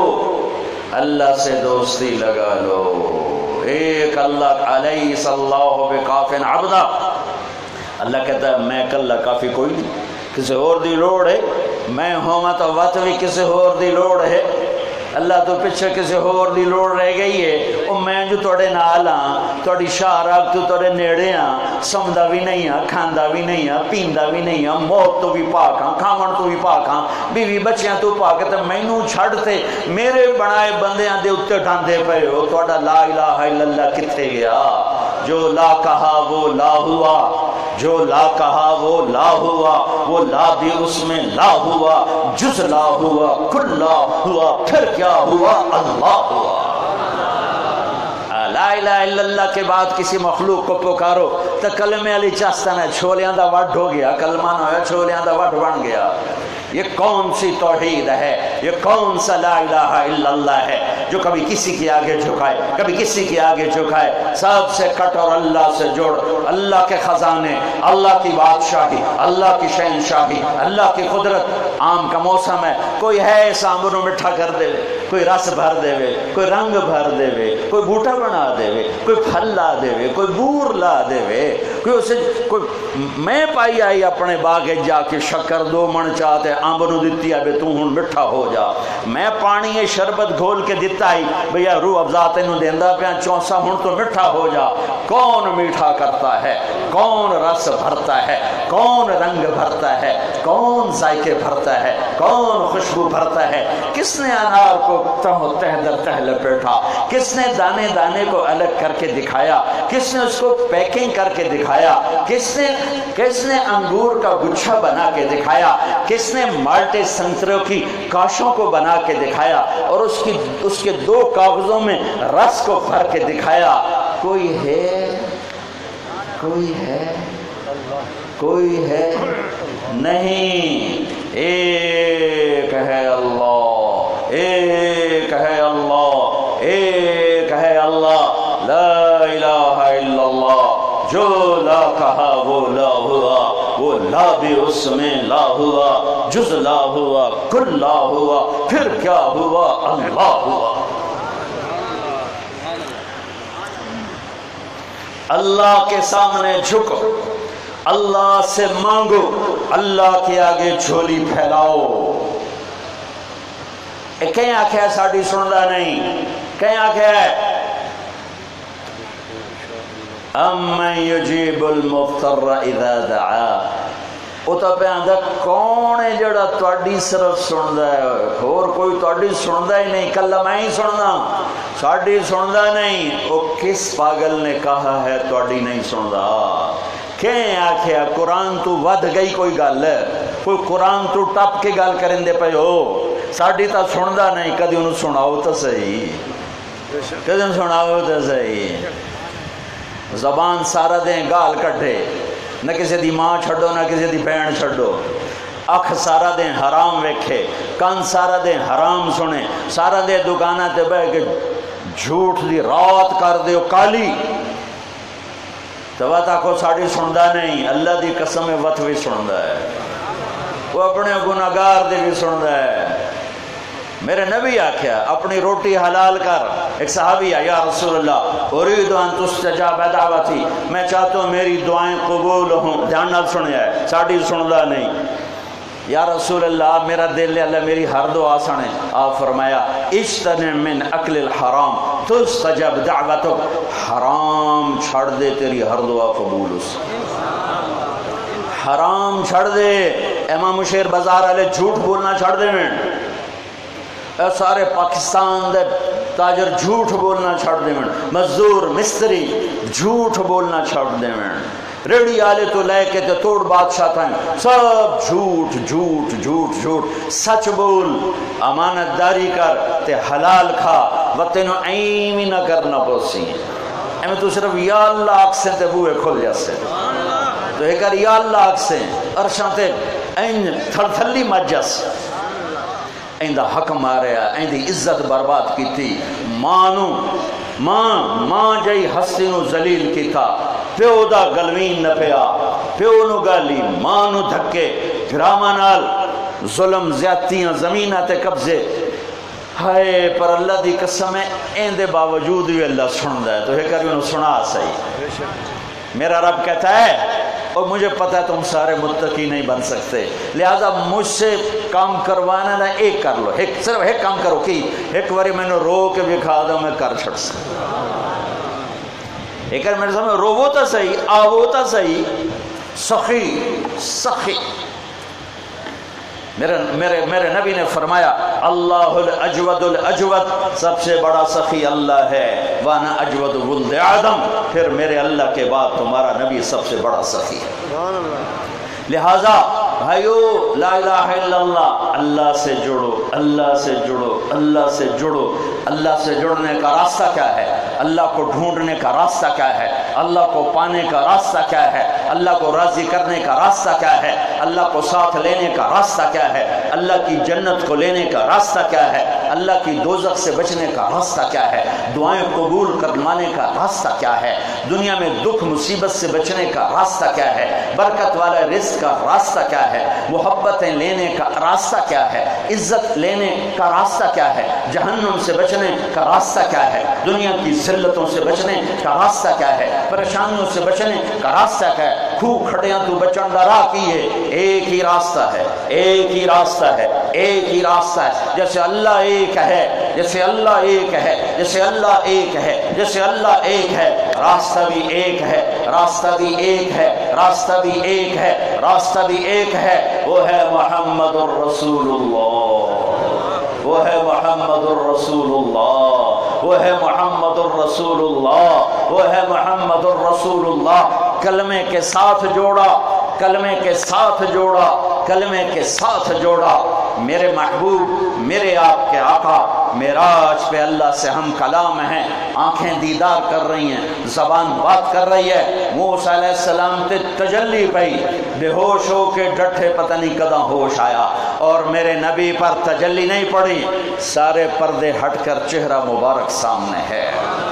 S2: اللہ سے دوستی لگا لو، ایک اللہ علیہ اللہ بکاف عبدا، اللہ کہتا ہے میں کلا کافی کوئی نہیں، کسی اور دی لوڑ ہے، میں ہوں تو وقت بھی کسی اور دی لوڑ ہے، اللہ تو پیچھے کسی اور دی لوڑ رہ گئی ہے، او میں جو توڑے نال ہاں، توڑی شارک تو توڑے نیڑے ہاں، سمدہ بھی نہیں ہاں، کھاندہ بھی نہیں ہاں، پیندہ بھی نہیں ہاں، موت تو بھی پاک ہاں، کھامن تو بھی پاک ہاں، بیوی بچیاں تو پاک ہے، میں نو چھڑتے میرے بنائے بندیاں دے اتے ڈھاندے پہ ہو، توڑا لا الہ الا اللہ کتے گیا، جو لا کہا وہ لا ہوا، جو لا کہا وہ لا ہوا، وہ لا بھی اس میں لا ہوا، جز لا ہوا، کل لا ہوا، پھر کیا ہوا؟ اللہ ہوا۔ لا الہ الا اللہ کے بعد کسی مخلوق کو پکارو تو کلمے علی چاستہ ہے، چھولیاں دا وڈ ہو گیا، کلمہ نہ ہویا چھولیاں دا وڈ بن گیا۔ یہ کون سی توحید ہے، یہ کون سا لا الہ الا اللہ ہے جو کبھی کسی کے آگے جھکائے، کبھی کسی کے آگے جھکائے؟ سب سے کٹ اور اللہ سے جوڑ، اللہ کے خزانے، اللہ کی بادشاہی، اللہ کی شہنشاہی، اللہ کی قدرت۔ آم کا موسم ہے، کوئی ہے ایسا آمبروں مٹھا کر دے، کوئی رس بھر دے، کوئی رنگ بھر دے، کوئی بوٹا بنا دے، کوئی پھل لا دے، کوئی بور لا دے، کوئی اسے کوئی میں پائی آئی اپنے باغے جا کے شکر دو من چاہتے آمبنو دیتی ہے بے تو ہن مٹھا ہو جا، میں پانی شربت گھول کے دیتا ہی بھیا روح افزا تینوں دیندہ پیا چونسا ہن تو مٹھا ہو جا۔ کون میٹھا کرتا ہے، کون رس بھرتا ہے، کون رنگ بھرتا ہے، کون ذائقے بھرتا ہے، کون خوشبو بھرتا ہے؟ کس نے انار کو تہ در تہ لپیٹا، کس نے دانے دانے کو الگ کر کے دکھایا، کس نے اس کو پیکنگ کر کے دکھایا، کس نے کس نے انگور کا گچھا بنا کے دکھایا، کس نے مالٹے سنتروں کی کاشوں کو بنا کے دکھایا اور اس کی اس کے دو کاغذوں میں رس کو بھر کے دکھایا؟ کوئی ہے؟ کوئی ہے؟ کوئی ہے؟ نہیں، ایک ہے اللہ، ایک ہے اللہ، ایک ہے اللہ، لا الہ الا اللہ۔ جو لا کہا وہ لا ہوا، وہ لا بھی اس میں لا ہوا، جز لا ہوا، کل لا ہوا، پھر کیا ہوا؟ اللہ ہوا۔ اللہ کے سامنے جھکو، اللہ سے مانگو، اللہ کے آگے جھولی پھیلاؤ۔ کہیں آکھیا ساڑی سندا نہیں، کہیں آکھیا ہے امن یجیب المضطر اذا دعا، وہ تو پہ آندھا کون ہے جڑا تواڈی صرف سندا ہے، اور کوئی تواڈی سندا ہی نہیں، کلا میں ہی سننا، ساڑی سندا نہیں۔ وہ کس پاگل نے کہا ہے تواڈی نہیں سندا؟ کہیں آکھیا قرآن تو ود گئی کوئی گل ہے، کوئی قرآن تو ٹپ کے گل کریں دے پہ ہو، ساڑی تا سندا نہیں، کدی انہوں سناؤ تو صحیح، کدی انہوں سناؤ تو صحیح۔ زبان سارا دیں گال کٹھے، نہ کسی دی ماں چھڑو نہ کسی دی بہن چھڑو، اکھ سارا دیں حرام ویکھے، کان سارا دیں حرام سنے، سارا دیں دکانہ تے بے کہ جھوٹ دی رات کر دیو کالی، تو وطا کو ساڑی سندا نہیں، اللہ دی قسم وط بھی سندا ہے۔ وہ اپنے گناہگار دے بھی سن رہا ہے۔ میرے نبی آکھیا اپنی روٹی حلال کر۔ ایک صحابی ہے، یا رسول اللہ اريد ان تستجاب دعوتی، میں چاہتا ہوں میری دعائیں قبول ہوں۔ دھیان نال سنیا ہے، ساڑی سندا نہیں۔ یا رسول اللہ میرا دل ہے، اللہ میری ہر دعا سنے۔ آپ فرمایا اجتنب من اکل الحرام تستجب دعوتک، حرام چھڑ دے تیری ہر دعا قبول اس۔ حرام چھڑ دے۔ امام شیر بازار والے جھوٹ بولنا چھڑ دے میں، اے سارے پاکستان دے تاجر جھوٹ بولنا چھڑ دے میں، مزدور مستری جھوٹ بولنا چھڑ دے میں، ریڑی آلے تو لے کے تے توڑ بادشاہ تھا سب جھوٹ جھوٹ جھوٹ جھوٹ۔ سچ بول، امانت داری کر تے حلال کھا، وطنو ایمی نہ کرنا پوسی ایم تو صرف یا اللہ آکسیں تے بوئے کھل جاسے تو ایک کر یا اللہ آکسیں ارشاں تے این تھل تھلی مجس ایندہ حق ماریا، ایندی عزت برباد کی تھی۔ مانو ماں ماں جائی حسینو ذلیل کی تھا، پیو دا گلوین نہ پیا، پیو نو گالی ماں نو دھکے، گراما نال ظلم زیادتیاں زمینہ تے قبضے۔ ہائے پر اللہ دی قسم ہے ایندے باوجود بھی اللہ سن دا ہے، تو ایک کر انہوں سنا صحیح۔ میرا رب کہتا ہے اور مجھے پتہ ہے تم سارے متقی نہیں بن سکتے، لہذا مجھ سے کام کروانا نہ ایک کر لو، ایک صرف ایک کام کرو کہ ایک باری میں نے رو کے بھی کھا دوں میں کر چھڑ سکتا۔ ایک بار میرے سامنے رو تا صحیح، آو تا صحیح، سخی سخی۔ میرے میرے میرے نبی نے فرمایا اللہ الاجود الاجود، سب سے بڑا سخی اللہ ہے، وانا اجود ولد آدم، پھر میرے اللہ کے بعد تمہارا نبی سب سے بڑا سخی ہے۔ لہذا بھائیو لا الہ الا اللہ، اللہ سے جڑو، اللہ سے جڑو، اللہ سے جڑو۔ اللہ سے جڑنے کا راستہ کیا ہے؟ اللہ کو ڈھونڈنے کا راستہ کیا ہے؟ اللہ کو پانے کا راستہ کیا ہے؟ اللہ کو راضی کرنے کا راستہ کیا ہے؟ اللہ کو ساتھ لینے کا راستہ کیا ہے؟ اللہ کی جنت کو لینے کا راستہ کیا ہے؟ اللہ کی دوزخ سے بچنے کا راستہ کیا ہے؟ دعائیں قبول کروانے کا راستہ کیا ہے؟ دنیا میں دکھ مصیبت سے بچنے کا راستہ کیا ہے؟ برکت والا رزق کا راستہ کیا ہے؟ محبتیں لینے کا راستہ کیا ہے؟ عزت لینے کا راستہ کیا ہے؟ جہنم سے بچنے کا راستہ کیا ہے؟ دنیا کی ذلتوں سے بچنے کا راستہ کیا ہے؟ پریشانیوں سے بچنے کا راستہ کیا ہے؟ کھو کھڑیاں تو بچن دا راہ کی ہے، ایک ہی راستہ ہے، ایک ہی راستہ ہے، ایک ہی راستہ ہے۔ جیسے اللہ ایک ہے، جیسے اللہ ایک ہے، جیسے اللہ ایک ہے، جیسے اللہ ایک ہے، راستہ بھی ایک ہے، راستہ بھی ایک ہے، راستہ بھی ایک ہے، راستہ بھی ایک ہے، وہ ہے محمد الرسول اللہ، وہ ہے محمد الرسول اللہ، وہ ہے محمد الرسول اللہ، وہ ہے محمد الرسول اللہ۔ کلمے کے ساتھ جوڑا، کلمے کے ساتھ جوڑا، کلمے کے ساتھ جوڑا۔ میرے محبوب، میرے آپ کے آقا، معراج پہ اللہ سے ہم کلام ہیں، آنکھیں دیدار کر رہی ہیں، زبان بات کر رہی ہے۔ موسیٰ علیہ السلام تے تجلی پئی، بے ہوش ہو کے ڈٹھے، پتہ نہیں کداں ہوش آیا، اور میرے نبی پر تجلی نہیں پڑی، سارے پردے ہٹ کر چہرہ مبارک سامنے ہے،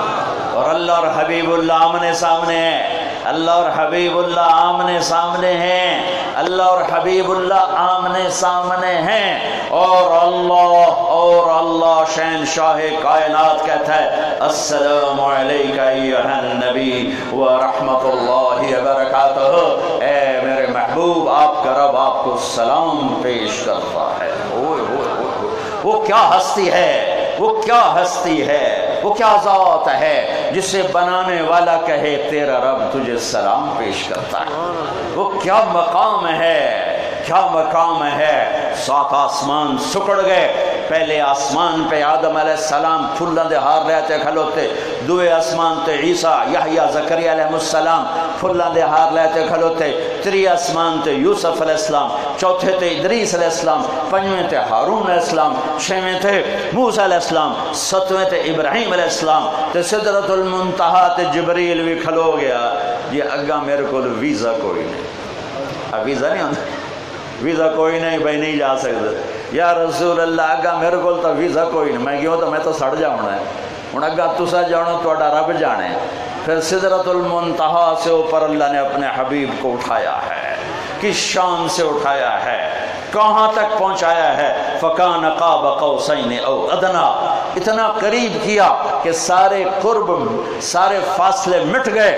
S2: اور اللہ اور حبیب اللہ آمنے سامنے ہیں، اللہ اور حبیب اللہ آمنے سامنے ہیں، اللہ اور حبیب اللہ آمنے سامنے ہیں، اور اللہ اور اللہ شہنشاہ کائنات کہتا ہے السلام علیکہ ایھا النبی ورحمت اللہ وبرکاتہ۔ اے میرے محبوب، آپ کا رب آپ کو سلام پیش کرتا ہے۔ اوہ اوہ اوہ، وہ کیا ہستی ہے، وہ کیا ہستی ہے، وہ کیا ذات ہے جسے بنانے والا کہے تیرا رب تجھے سلام پیش کرتا ہے۔ وہ کیا مقام ہے، کیا مقام ہے۔ سات آسمان سکڑ گئے، پہلے آسمان پہ آدم علیہ السلام پھلاں دے ہار لیتے کھلوتے، دوے آسمان تے عیسیٰ یحییٰ زکریا علیہ السلام پھلاں دے ہار لیتے کھلوتے، تری آسمان تے یوسف علیہ السلام، چوتھے تے ادریس علیہ السلام، پنجویں تے ہارون علیہ السلام، چھویں تے موسیٰ علیہ السلام، ستویں تے ابراہیم علیہ السلام، تے سدرۃ المنتہا تے جبریل بھی کھلو گیا۔ یہ اگا میرے کو ویزا کوئی نہیں، اب ویزا نہیں ہوتا، ویزا کوئی نہیں بھائی، نہیں جا سکتے۔ یا رسول اللہ اگا میرے کو تو ویزا کوئی نہیں، میں کیوں تو میں تو سڑ جاؤنا ہے، ہوں اگا تسا جانو تہاڈا رب جانے۔ پھر سدرۃ المنتہا سے اوپر اللہ نے اپنے حبیب کو اٹھایا ہے، کس شان سے اٹھایا ہے، کہاں تک پہنچایا ہے۔ فکان قاب قوسین او ادنا، اتنا قریب کیا کہ سارے قرب سارے فاصلے مٹ گئے،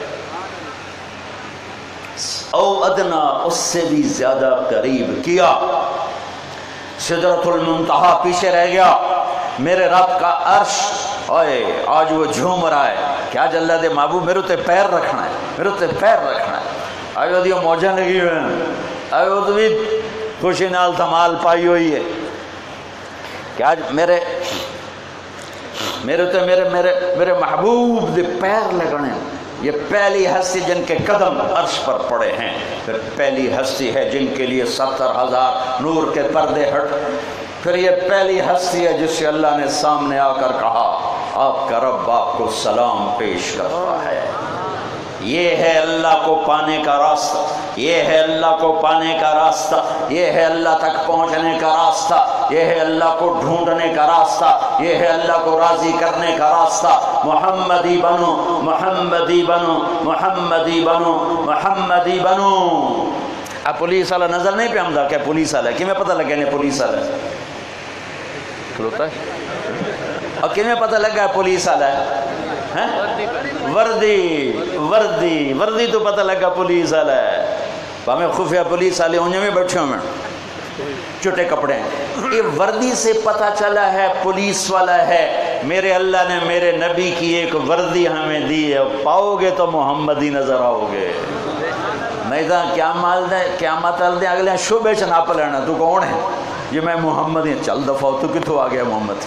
S2: او ادنا اس سے بھی زیادہ قریب کیا۔ سدرۃ المنتہا پیچھے رہ گیا، میرے رب کا عرش اوئے آج وہ جھوم رہا ہے کہ آج اللہ دے محبوب میرے تے پیر رکھنا ہے، میرے تے پیر رکھنا ہے۔ آج وہ دیو موجیں لگی ہوئے ہیں، آج وہ تو بھی خوشی نال دھمال پائی ہوئی ہے کہ آج میرے میرے تے میرے میرے میرے محبوب دے پیر لگنے۔ یہ پہلی ہستی جن کے قدم عرش پر پڑے ہیں، پھر پہلی ہستی ہے جن کے لیے ستر ہزار نور کے پردے ہٹ، پھر یہ پہلی ہستی ہے جس سے اللہ نے سامنے آ کر کہا آپ کا رب آپ کو سلام پیش کرتا ہے۔ یہ ہے اللہ کو پانے کا راستہ، یہ ہے اللہ کو پانے کا راستہ، یہ ہے اللہ تک پہنچنے کا راستہ، یہ ہے اللہ کو ڈھونڈنے کا راستہ، یہ ہے اللہ کو راضی کرنے کا راستہ۔ محمدی بنو، محمدی بنو، محمدی بنو، محمدی بنو۔ اب پولیس والا نظر نہیں پہ آمدہ کہ پولیس والا ہے، کیوں میں پتہ لگا نہیں پولیس والا ہے کھلوتا ہے، اور کیوں میں پتہ لگا ہے پولیس والا ہے؟ وردی وردی وردی تو پتہ لگا پولیس والا ہے، ہمیں خفیہ پولیس والے انہیں میں بیٹھے ہوں چھوٹے کپڑے ہیں، یہ وردی سے پتہ چلا ہے پولیس والا ہے۔ میرے اللہ نے میرے نبی کی ایک وردی ہمیں دی ہے، پاؤ گے تو محمدی نظر آؤ گے، نہیں تو کیا مال دے کیا مطلب دے اگلے شعبے چ ناپ لینا تو کون ہے یہ میں محمد ہی چل دفعہ تو کتوں آ گیا محمد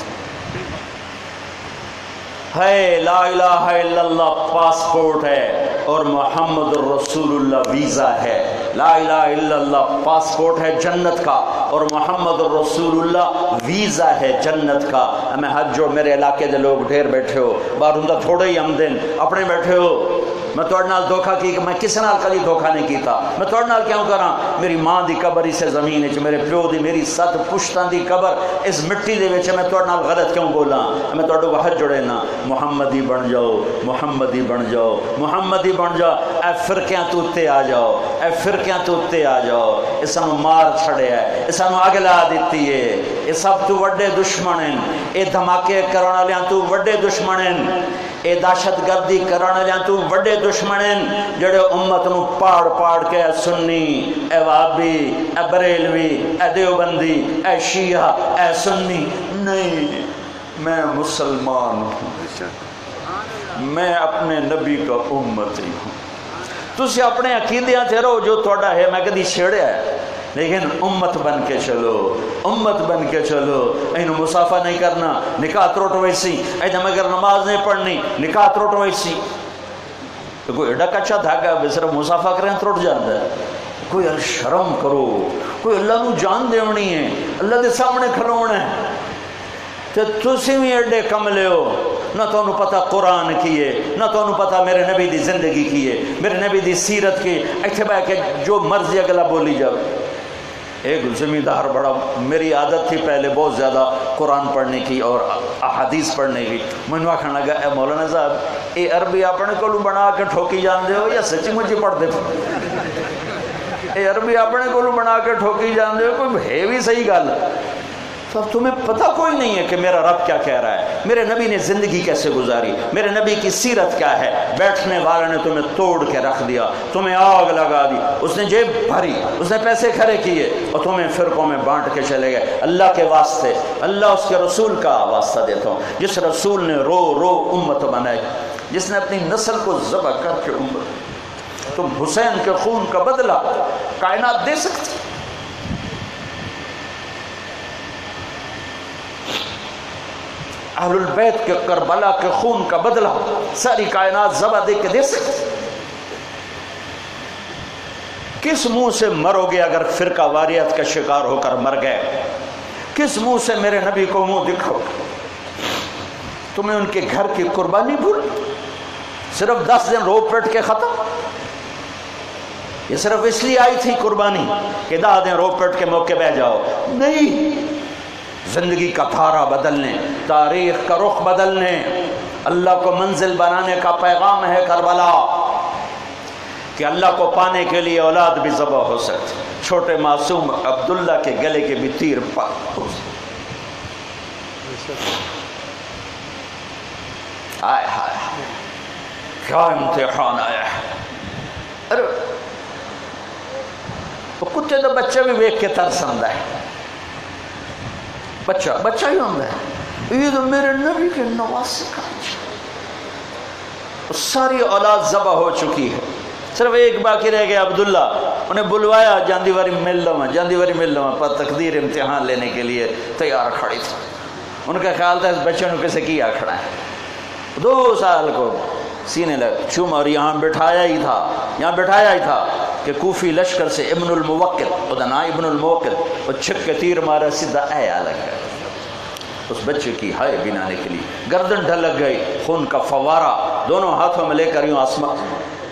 S2: ہے۔ لا الہ الا اللہ پاسپورٹ ہے اور محمد الرسول اللہ ویزا ہے۔ لا الہ الا اللہ پاسپورٹ ہے جنت کا اور محمد الرسول اللہ ویزا ہے جنت کا۔ ہمیں حج جو میرے علاقے دے لوگ ڈھیر بیٹھے ہو بار ہوں تھوڑے ہی آمدن اپنے بیٹھے ہو، میں توڑ نال دھوکھا کی، میں کس نال کلی دھوکھا نہیں کیتا، میں توڑ نال کیوں کراں؟ میری ماں دی قبر اسے زمین وچ، میرے پیو دی میری ست پشتاں دی قبر اس مٹی دے وچ، میں توڑ نال غلط کیوں بولاں؟ میں توڑ کو حج جڑے نا، محمدی بن جاؤ، محمدی بن جاؤ، محمدی بن جاؤ، اے فرقیاں تو تے آ جاؤ، اے فرقیاں تو تے آ جاؤ۔ اے سانو مار چھڑیا ہے، اے سانو اگلا دتی ہے، اے سب تو وڈے دشمن ہیں، اے دھماکے کرن والیاں تو وڈے دشمن ہیں، اے دہشت گردی کرن والیاں تو وڈے دشمن ہیں جڑے امت نو پاڑ پاڑ کے اے سنی، اے وہابی، اے بریلوی، اے دیوبندی، اے شیعہ، اے سنی، نہیں میں مسلمان ہوں، میں اپنے نبی کا امتی ہوں۔ تسی اپنے عقیدیاں تھے رہو جو تھوڑا ہے، میں کدی چھیڑیا ہے، لیکن امت بن کے چلو، امت بن کے چلو۔ اینو مسافہ نہیں کرنا، نکاح تروٹ ویسی، اینو اگر نماز نہیں پڑھنی نکاح تروٹ ویسی۔ تو کوئی ایڈا کچھا دھاگا ہے صرف مسافہ کریں تروٹ جاتا ہے؟ کوئی شرم کرو، کوئی اللہ نو جان دیونی ہے، اللہ دے سامنے کھلونا ہے۔ تو تسی بھی ایڈے کملے ہو، نہ تو انہوں پتہ قرآن کیے، نہ تو انہوں پتہ میرے نبی دی زندگی کیے، میرے نبی دی سیرت کی، ایتھے بہ کے جو مرضی اگلا بولی جاؤ۔ ایک زمیندار بڑا، میری عادت تھی پہلے بہت زیادہ قرآن پڑھنے کی اور احادیث پڑھنے کی، میں آکھن لگا اے مولانا صاحب اے عربی اپنے کو بنا کے ٹھوکی جان دے ہو یا سچی مجھے پڑھ دے؟ اے عربی اپنے کو بنا کے ٹھوکی جان دے ہو، کوئی ہے بھی صحیح گل؟ تو اب تمہیں پتہ کوئی نہیں ہے کہ میرا رب کیا کہہ رہا ہے، میرے نبی نے زندگی کیسے گزاری، میرے نبی کی سیرت کیا ہے۔ بیٹھنے والے نے تمہیں توڑ کے رکھ دیا، تمہیں آگ لگا دی، اس نے جیب بھری، اس نے پیسے کھڑے کیے اور تمہیں فرقوں میں بانٹ کے چلے گئے۔ اللہ کے واسطے، اللہ اس کے رسول کا واسطہ دیتا ہوں، جس رسول نے رو رو امت بنائی، جس نے اپنی نسل کو ذبح کر کے امت، تم حسین کے خون کا بدلہ کائنات دے سکتی؟ اہل البیت کے کربلا کے خون کا بدلہ ساری کائنات ذبح دے کے دے سکتے؟ کس منہ سے مرو گے اگر فرقہ واریت کا شکار ہو کر مر گئے؟ کس منہ سے میرے نبی کو منہ دکھاؤ گے؟ تمہیں ان کے گھر کی قربانی بھول؟ صرف دس دن رو پٹ کے ختم؟ یہ صرف اس لیے آئی تھی قربانی کہ دہ دن رو پٹ کے موقع بہ جاؤ؟ نہیں، زندگی کا دھارا بدلنے، تاریخ کا رخ بدلنے، اللہ کو منزل بنانے کا پیغام ہے کربلا۔ کہ اللہ کو پانے کے لیے اولاد بھی ذبح ہو سکتی، چھوٹے معصوم عبداللہ کے گلے کے بھی تیر پاک ہو سکتے۔ آئے ہائے کیا امتحان آیا ہے۔ ارے کتے تو بچہ بھی ویک کے ترس آندا ہے، بچہ بچہ ہی آندا ہے، یہ تو میرے نبی کے نواسے کا ساری اولاد ذبح ہو چکی ہے، صرف ایک باقی رہ گیا عبداللہ۔ انہیں بلوایا، جاندی واری مل لوا جاندی واری مل لوا پر تقدیر امتحان لینے کے لیے تیار کھڑی تھی۔ ان کا خیال تھا اس بچے نے کسے کیا کھڑا ہے، دو سال کو سینے لگ چوم، اور یہاں بٹھایا ہی تھا یہاں بٹھایا ہی تھا کہ کوفی لشکر سے ابن الموکل ادنا ابن الموکل وہ چھک کے تیر مارا، سیدھا اے لگ گیا۔ اس بچے کی ہائے بنا نکلی، گردن ڈھلک گئی، خون کا فوارہ دونوں ہاتھوں میں لے کر یوں آسمان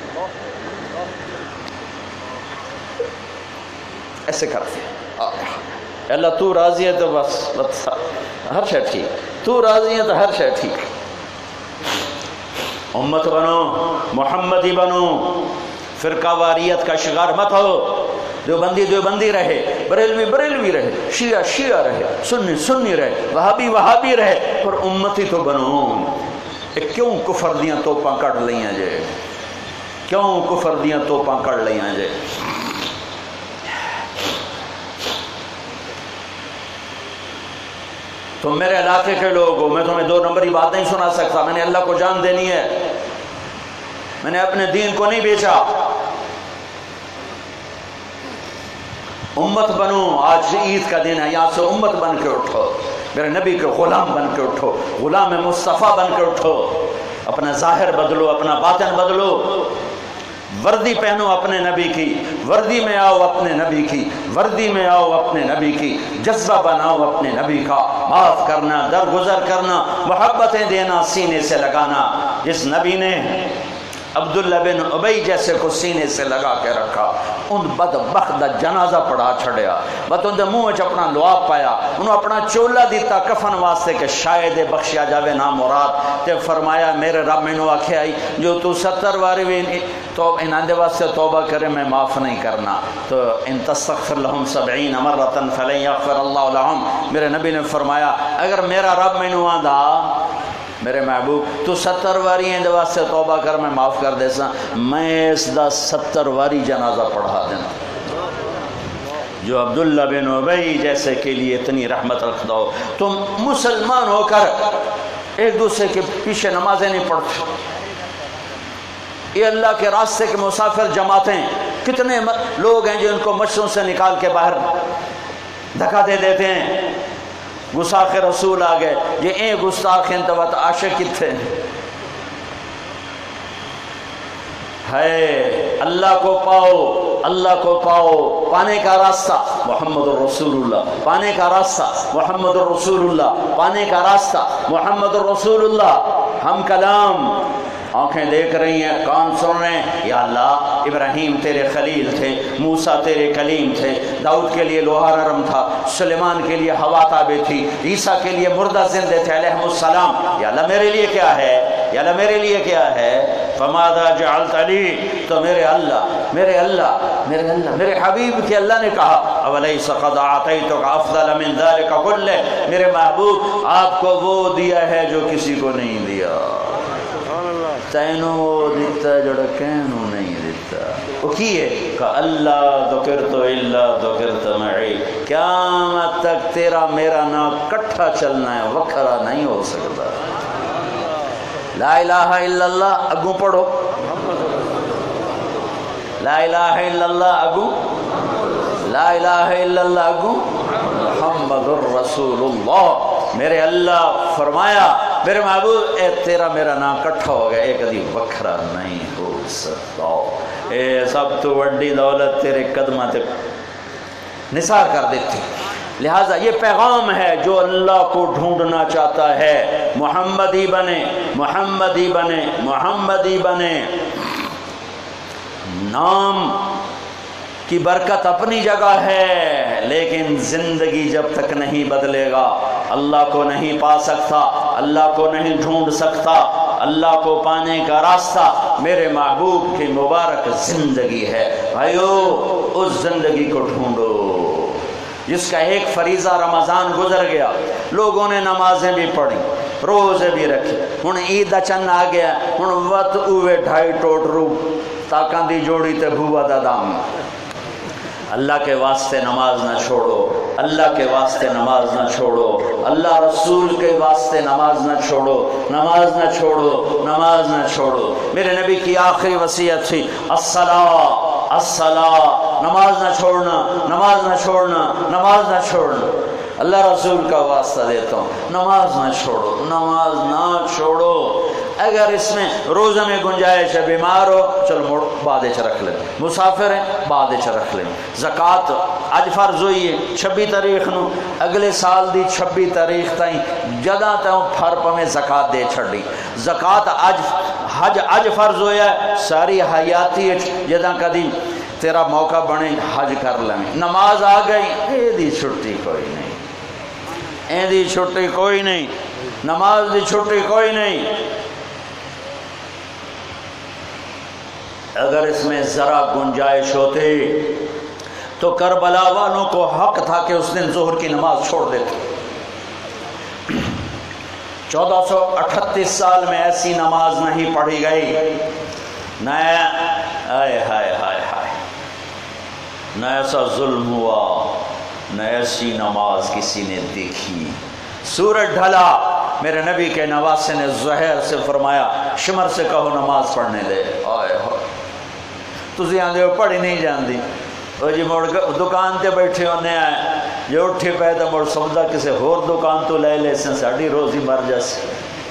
S2: ایسے کرتے ہیں۔ اللہ تو راضی ہے تو بس بس ہر شے ٹھیک، تو راضی ہے تو ہر شے ٹھیک۔ امت بنو، محمدی بنو، فرقہ واریت کا شکار مت ہو۔ دیوبندی دیوبندی رہے، بریلوی بریلوی رہے، شیعہ شیعہ رہے، سنی سنی رہے، وہابی وہابی رہے، پر امتی تو بنو۔ کیوں کفر دیاں توپاں کڑ لیاں جے، کیوں کفر دیاں توپاں کڑ لیاں جے۔ تم میرے علاقے کے لوگ ہو، میں تمہیں دو نمبری بات نہیں سنا سکتا، میں نے اللہ کو جان دینی ہے، میں نے اپنے دین کو نہیں بیچا۔ امت بنو، آج عید کا دن ہے، یہاں سے امت بن کے اٹھو، میرے نبی کے غلام بن کے اٹھو، غلام مصطفیٰ بن کے اٹھو، اپنا ظاہر بدلو، اپنا باطن بدلو، وردی پہنو اپنے نبی کی، وردی میں آؤ اپنے نبی کی، وردی میں آؤ اپنے نبی کی، جذبہ بناؤ اپنے نبی کا، معاف کرنا، درگزر کرنا، محبتیں دینا، سینے سے لگانا۔ جس نبی نے عبداللہ بن ابی جیسے کو سینے سے لگا کے رکھا، ان بدبخت دا جنازہ پڑھا چھڑیا، بت ان دے منہ چ اپنا لعاب پایا، انہوں اپنا چولا دیتا کفن واسطے کہ شاید بخشیا جاوے نا مراد، تے فرمایا میرے رب مینوں آکھیا آئی جو تو ستر واری بھی تو انہاں دے واسطے توبہ کرے میں معاف نہیں کرنا، تو ان تستغفر لهم سبعین مرۃ فلن یغفر اللہ لهم۔ میرے نبی نے فرمایا اگر میرا رب مینوں آندا میرے محبوب تو ستر واری ہیں دے واسطے توبہ کر میں معاف کر دے سا، میں اس دا ستر واری جنازہ پڑھا دینا۔ جو عبداللہ بن ابی جیسے کے لیے اتنی رحمت رکھ دو، تم مسلمان ہو کر ایک دوسرے کے پیچھے نمازیں نہیں پڑھتے۔ یہ اللہ کے راستے کے مسافر جماعتیں، کتنے لوگ ہیں جو ان کو مچھروں سے نکال کے باہر دھکا دے دیتے ہیں۔ گستاخ رسول آ گئے، یہ اے گستاخ انتوات عاشق کتھے ہے، اللہ کو پاؤ، اللہ کو پاؤ، پانے کا راستہ محمد الرسول اللہ، پانے کا راستہ محمد الرسول اللہ، پانے کا راستہ محمد الرسول اللہ۔ ہم کلام، آنکھیں دیکھ رہی ہیں، کان سن رہے ہیں، یا اللہ ابراہیم تیرے خلیل تھے، موسیٰ تیرے کلیم تھے، داؤد کے لیے لوہا نرم تھا، سلیمان کے لیے ہوا تابع تھی، عیسیٰ کے لیے مردہ زندے تھے علیہ السلام، یا اللہ میرے لیے کیا ہے، یا اللہ میرے لیے کیا ہے، فماذا جعلت لی، تو میرے اللہ میرے اللہ میرے اللہ میرے حبیب کے اللہ نے کہا اولیس قد اعطیتک افضل من ذلک کلہ، میرے محبوب آپ کو وہ دیا ہے جو کسی کو نہیں دیا، تینوں وہ دیتا ہے جڑا کینوں نہیں دیتا، وہ کیے کہ اللہ ذکرت الا ذکرت معی، قیامت تک تیرا میرا نام کٹھا چلنا ہے، وکھرا نہیں ہو سکتا۔ لا الہ الا اللہ اگوں پڑھو، لا الہ الا اللہ اگوں، لا الہ الا اللہ اگوں، محمد الرسول اللہ۔ میرے اللہ فرمایا میرے محبوب اے تیرا میرا نام کٹھا ہو گیا، ایک کدی وکھرا نہیں ہو سکتا، اے سب تو وڈی دولت تیرے قدمہ تے نثار کر دیتی۔ لہٰذا یہ پیغام ہے جو اللہ کو ڈھونڈنا چاہتا ہے، محمدی بنے، محمدی بنے، محمدی بنے۔ نام کی برکت اپنی جگہ ہے، لیکن زندگی جب تک نہیں بدلے گا اللہ کو نہیں پا سکتا، اللہ کو نہیں ڈھونڈ سکتا، اللہ کو پانے کا راستہ میرے محبوب کی مبارک زندگی ہے۔ بھائیو اس زندگی کو ڈھونڈو جس کا ایک فریضہ رمضان گزر گیا، لوگوں نے نمازیں بھی پڑھی، روزے بھی رکھے، ہن عید دا چند آ گیا، ہن وقت اوے ڈھائی ٹوٹ رو تاکاں دی جوڑی تے بھوا دا دام۔ اللہ کے واسطے نماز نہ چھوڑو، اللہ کے واسطے نماز نہ چھوڑو، اللہ رسول کے واسطے نماز نہ چھوڑو، نماز نہ چھوڑو، نماز نہ چھوڑو۔ میرے نبی کی آخری وصیت تھی الصلاۃ الصلاۃ، نماز نہ چھوڑنا، نماز نہ چھوڑنا، نماز نہ چھوڑنا۔ اللہ رسول کا واسطہ دیتا ہوں، نماز نہ چھوڑو، نماز نہ چھوڑو۔ اگر اس میں روزہ میں گنجائش ہے، بیمار ہو چلو موڑ بعد چ رکھ لیں، مسافر ہیں بعد چ رکھ لیں۔ زکوٰۃ اج فرض ہوئی ہے چھبی تاریخ نو، اگلے سال دی چھبی تاریخ تائیں جداں تاں پھر پویں زکوٰۃ دے چھڑی۔ زکوٰۃ اج حج اج فرض ہویا ہے، ساری حیاتی جداں کدی تیرا موقع بنے حج کر لیں۔ نماز آ گئی، اے دی چھٹی کوئی نہیں، اے دی چھٹی کوئی نہیں، نماز دی چھٹی کوئی نہیں۔ اگر اس میں ذرا گنجائش ہوتی تو کربلا والوں کو حق تھا کہ اس دن ظہر کی نماز چھوڑ دیتے۔ چودہ سو اٹھتیس سال میں ایسی نماز نہیں پڑھی گئی، نہ آئے ہائے ہائے ہائے نہ ایسا ظلم ہوا، نہ ایسی نماز کسی نے دیکھی۔ سورج ڈھلا، میرے نبی کے نواسے نے زہر سے فرمایا شمر سے کہو نماز پڑھنے دے۔ آئے ہائے تسی آندے ہو پڑھی نہیں جاندی، وہ جی مڑ دکان تے بیٹھے ہونے آئے جو اٹھے پہ تو مڑ سودا کسی ہور دکان تو لے لے سن ساڑی روزی مر جاسی۔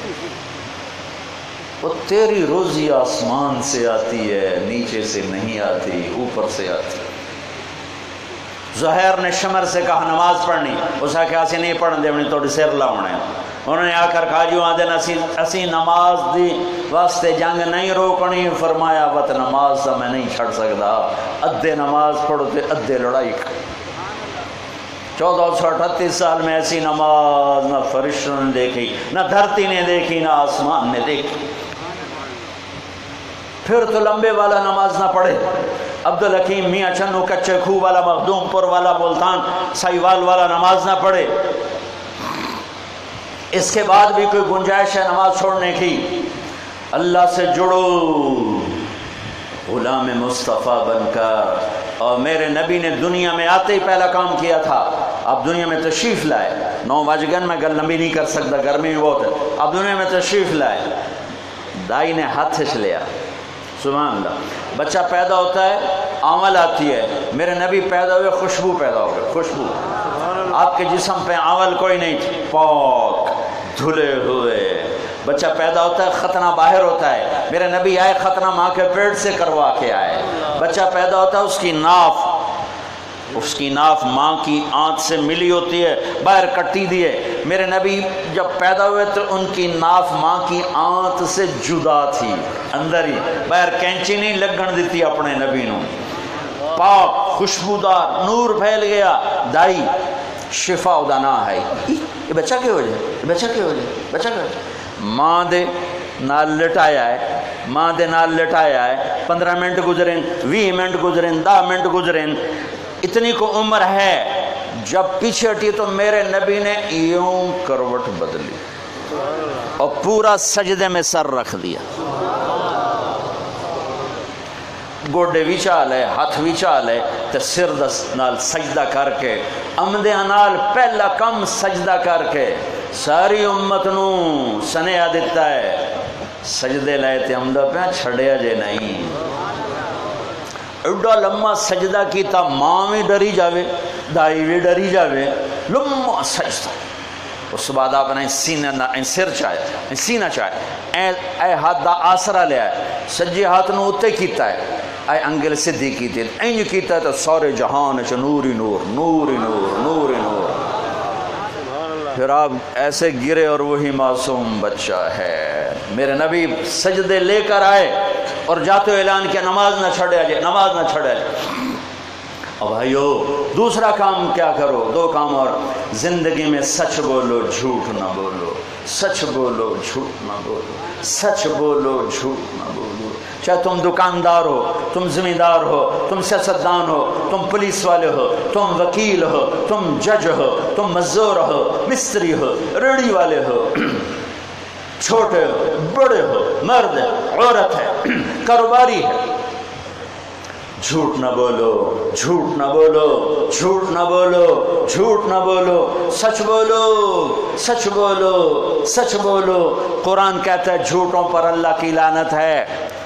S2: وہ تیری روزی آسمان سے آتی ہے، نیچے سے نہیں آتی، اوپر سے آتی۔ زہیر نے شمر سے کہا نماز پڑھنی، اس نے کہا اسی نہیں پڑھن دے منی توڑی سیر لاؤنے۔ انہوں نے آ کر کہا جو آدھے اسی نماز دی واسطے جنگ نہیں روکنی، فرمایا وقت نماز تا میں نہیں چھڑ سکتا، ادھے نماز پڑھو تے ادھے لڑائی کر۔ چودہ سو اٹھتیس سال میں ایسی نماز نہ فرشتوں نے دیکھی، نہ دھرتی نے دیکھی، نہ آسمان نے دیکھی۔ پھر تو لمبے والا نماز نہ پڑھے، عبدالحکیم میاں چنو کچے کھو والا، مخدوم پور والا، ملتان سائیوال والا نماز نہ پڑھے۔ اس کے بعد بھی کوئی گنجائش ہے نماز چھوڑنے کی؟ اللہ سے جڑو، غلام مصطفیٰ بن کر۔ اور میرے نبی نے دنیا میں آتے ہی پہلا کام کیا تھا، اب دنیا میں تشریف لائے، نو بج گئے میں گل لمبی نہیں کر سکتا، گرمی بہت ہے، اب دنیا میں تشریف لائے، دائی نے ہاتھ سے لیا، سبحان اللہ۔ بچہ پیدا ہوتا ہے، آمل آتی ہے، میرے نبی پیدا ہوئے خوشبو پیدا ہو گئے، خوشبو۔ آپ کے جسم پہ آمل کوئی نہیں تھی، پاک دھلے ہوئے۔ بچہ پیدا ہوتا ہے، ختنہ باہر ہوتا ہے، میرے نبی آئے ختنہ ماں کے پیٹ سے کروا کے آئے۔ بچہ پیدا ہوتا ہے، اس کی ناف اس کی ناف ماں کی آنت سے ملی ہوتی ہے، باہر کٹی دیے۔ میرے نبی جب پیدا ہوئے تو ان کی ناف ماں کی آنت سے جدا تھی، اندر ہی، باہر کینچی نہیں لگن دیتی اپنے نبی نو، پاک خوشبودار نور پھیل گیا۔ دائی شفا ادا نہ ہے، یہ بچہ کیوں ہو جائے، یہ بچہ کیوں ہو جائے، بچہ کیوں ہو جائے؟ ماں دے نال لٹایا ہے، ماں دے نال لٹایا ہے، پندرہ منٹ گزریں، وی منٹ گزریں، دہ منٹ گزریں، اتنی کو عمر ہے۔ جب پیچھے ہٹی تو میرے نبی نے یوں کروٹ بدلی اور پورا سجدے میں سر رکھ دیا، گوڈے بھی چالے، ہاتھ بھی چالے، تے سر دس نال سجدہ کر کے، امدے نال پہلا کم سجدہ کر کے ساری امت نو سنیا دیتا ہے، سجدے لائے تے امدہ پہ چھڑیا جے نہیں۔ ایڈا لمحہ سجدہ کیتا، ماں بھی ڈری جاوے، دائی بھی ڈری جاوے، لمحہ سجدہ۔ اس بعد آپ نے سینہ سر چاہے، سینہ چاہے، اے, اے ہاتھ دا آسرا لیا ہے، سجے ہاتھ نو اتے کیتا ہے، اے انگل سدھی کیتے، اینج کیتا ہے تو سارے جہان چ نور ہی نور، نور ہی نور، نور ہی نور۔ پھر آپ ایسے گرے اور وہی معصوم بچہ ہے۔ میرے نبی سجدے لے کر آئے اور جاتے اعلان کیا نماز نہ چھڑیا جائے، نماز نہ چھڑیا جائے۔ اور بھائیو دوسرا کام کیا کرو، دو کام اور، زندگی میں سچ بولو، جھوٹ نہ بولو، سچ بولو جھوٹ نہ بولو، سچ بولو جھوٹ نہ بولو۔ چاہے تم دکاندار ہو، تم زمیندار ہو، تم سیاستدان ہو، تم پولیس والے ہو، تم وکیل ہو، تم جج ہو، تم مزدور ہو، مستری ہو، ریڑھی والے ہو، چھوٹے ہو، بڑے ہو، مرد ہے، عورت ہے، کاروباری ہے، جھوٹ نہ بولو، جھوٹ نہ بولو، جھوٹ نہ بولو، جھوٹ نہ بولو، سچ بولو، سچ بولو، سچ بولو۔ قرآن کہتا ہے جھوٹوں پر اللہ کی لعنت ہے،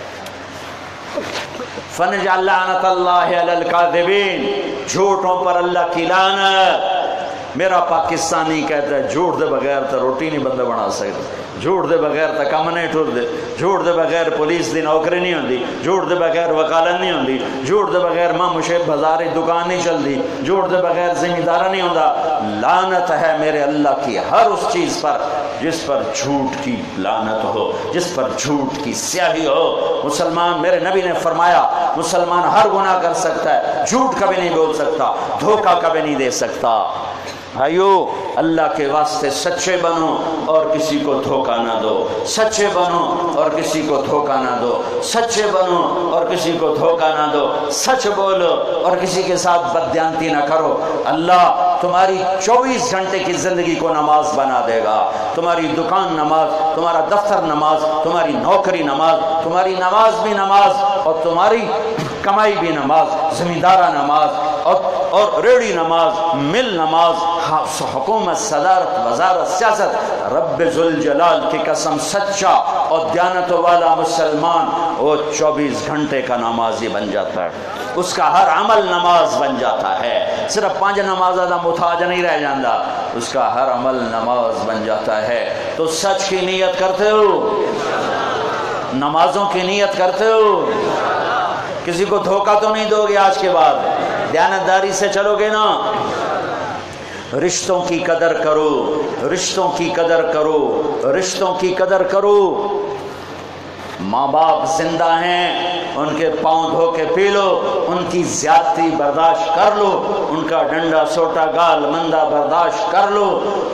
S2: فنجعل لعنت اللہ علی الکاذبین، جھوٹوں پر اللہ کی لعنت۔ میرا پاکستانی کہتا ہے جھوٹ دے بغیر تو روٹی نہیں بندہ بنا سکتا، جھوٹ دے بغیر تو کم نہیں ٹر دے، جھوٹ دے بغیر پولیس دی نوکری نہیں ہوندی، جھوٹ دے بغیر وکالت نہیں ہوندی، جھوٹ دے بغیر ماں مشیب بازاری دکان نہیں چلتی، جھوٹ دے بغیر زمیندارہ نہیں ہوندا۔ لعنت ہے میرے اللہ کی ہر اس چیز پر جس پر جھوٹ کی لعنت ہو، جس پر جھوٹ کی سیاہی ہو۔ مسلمان، میرے نبی نے فرمایا مسلمان ہر گناہ کر سکتا ہے، جھوٹ کبھی نہیں بول سکتا، دھوکہ کبھی نہیں دے سکتا۔ بھائیو، اللہ کے واسطے سچے بنو اور کسی کو دھوکہ نہ دو، سچے بنو اور کسی کو دھوکہ نہ دو، سچے بنو اور کسی کو دھوکہ نہ دو، سچ بولو اور کسی کے ساتھ بددیانتی نہ کرو۔ اللہ تمہاری چوبیس گھنٹے کی زندگی کو نماز بنا دے گا، تمہاری دکان نماز، تمہارا دفتر نماز، تمہاری نوکری نماز، تمہاری نماز بھی نماز اور تمہاری کمائی بھی نماز، زمیندارہ نماز اور اور ریڑھی نماز، مل نماز، حکومت، صدارت، وزارت، سیاست۔ رب ذوالجلال کی قسم سچا اور دیانت والا مسلمان وہ چوبیس گھنٹے کا نمازی بن جاتا ہے، اس کا ہر عمل نماز بن جاتا ہے، صرف پانچ نماز دا محتاج نہیں رہ جاتا، اس کا ہر عمل نماز بن جاتا ہے۔ تو سچ کی نیت کرتے ہو، نمازوں کی نیت کرتے ہو، کسی کو دھوکہ تو نہیں دو گے آج کے بعد، دیانتداری سے چلو گے نا۔ رشتوں کی قدر کرو، رشتوں کی قدر کرو، رشتوں کی قدر کرو۔ ماں باپ زندہ ہیں، ان کے پاؤں دھو کے پی لو، ان کی زیادتی برداشت کر لو، ان کا ڈنڈا سوٹا گال مندہ برداشت کر لو،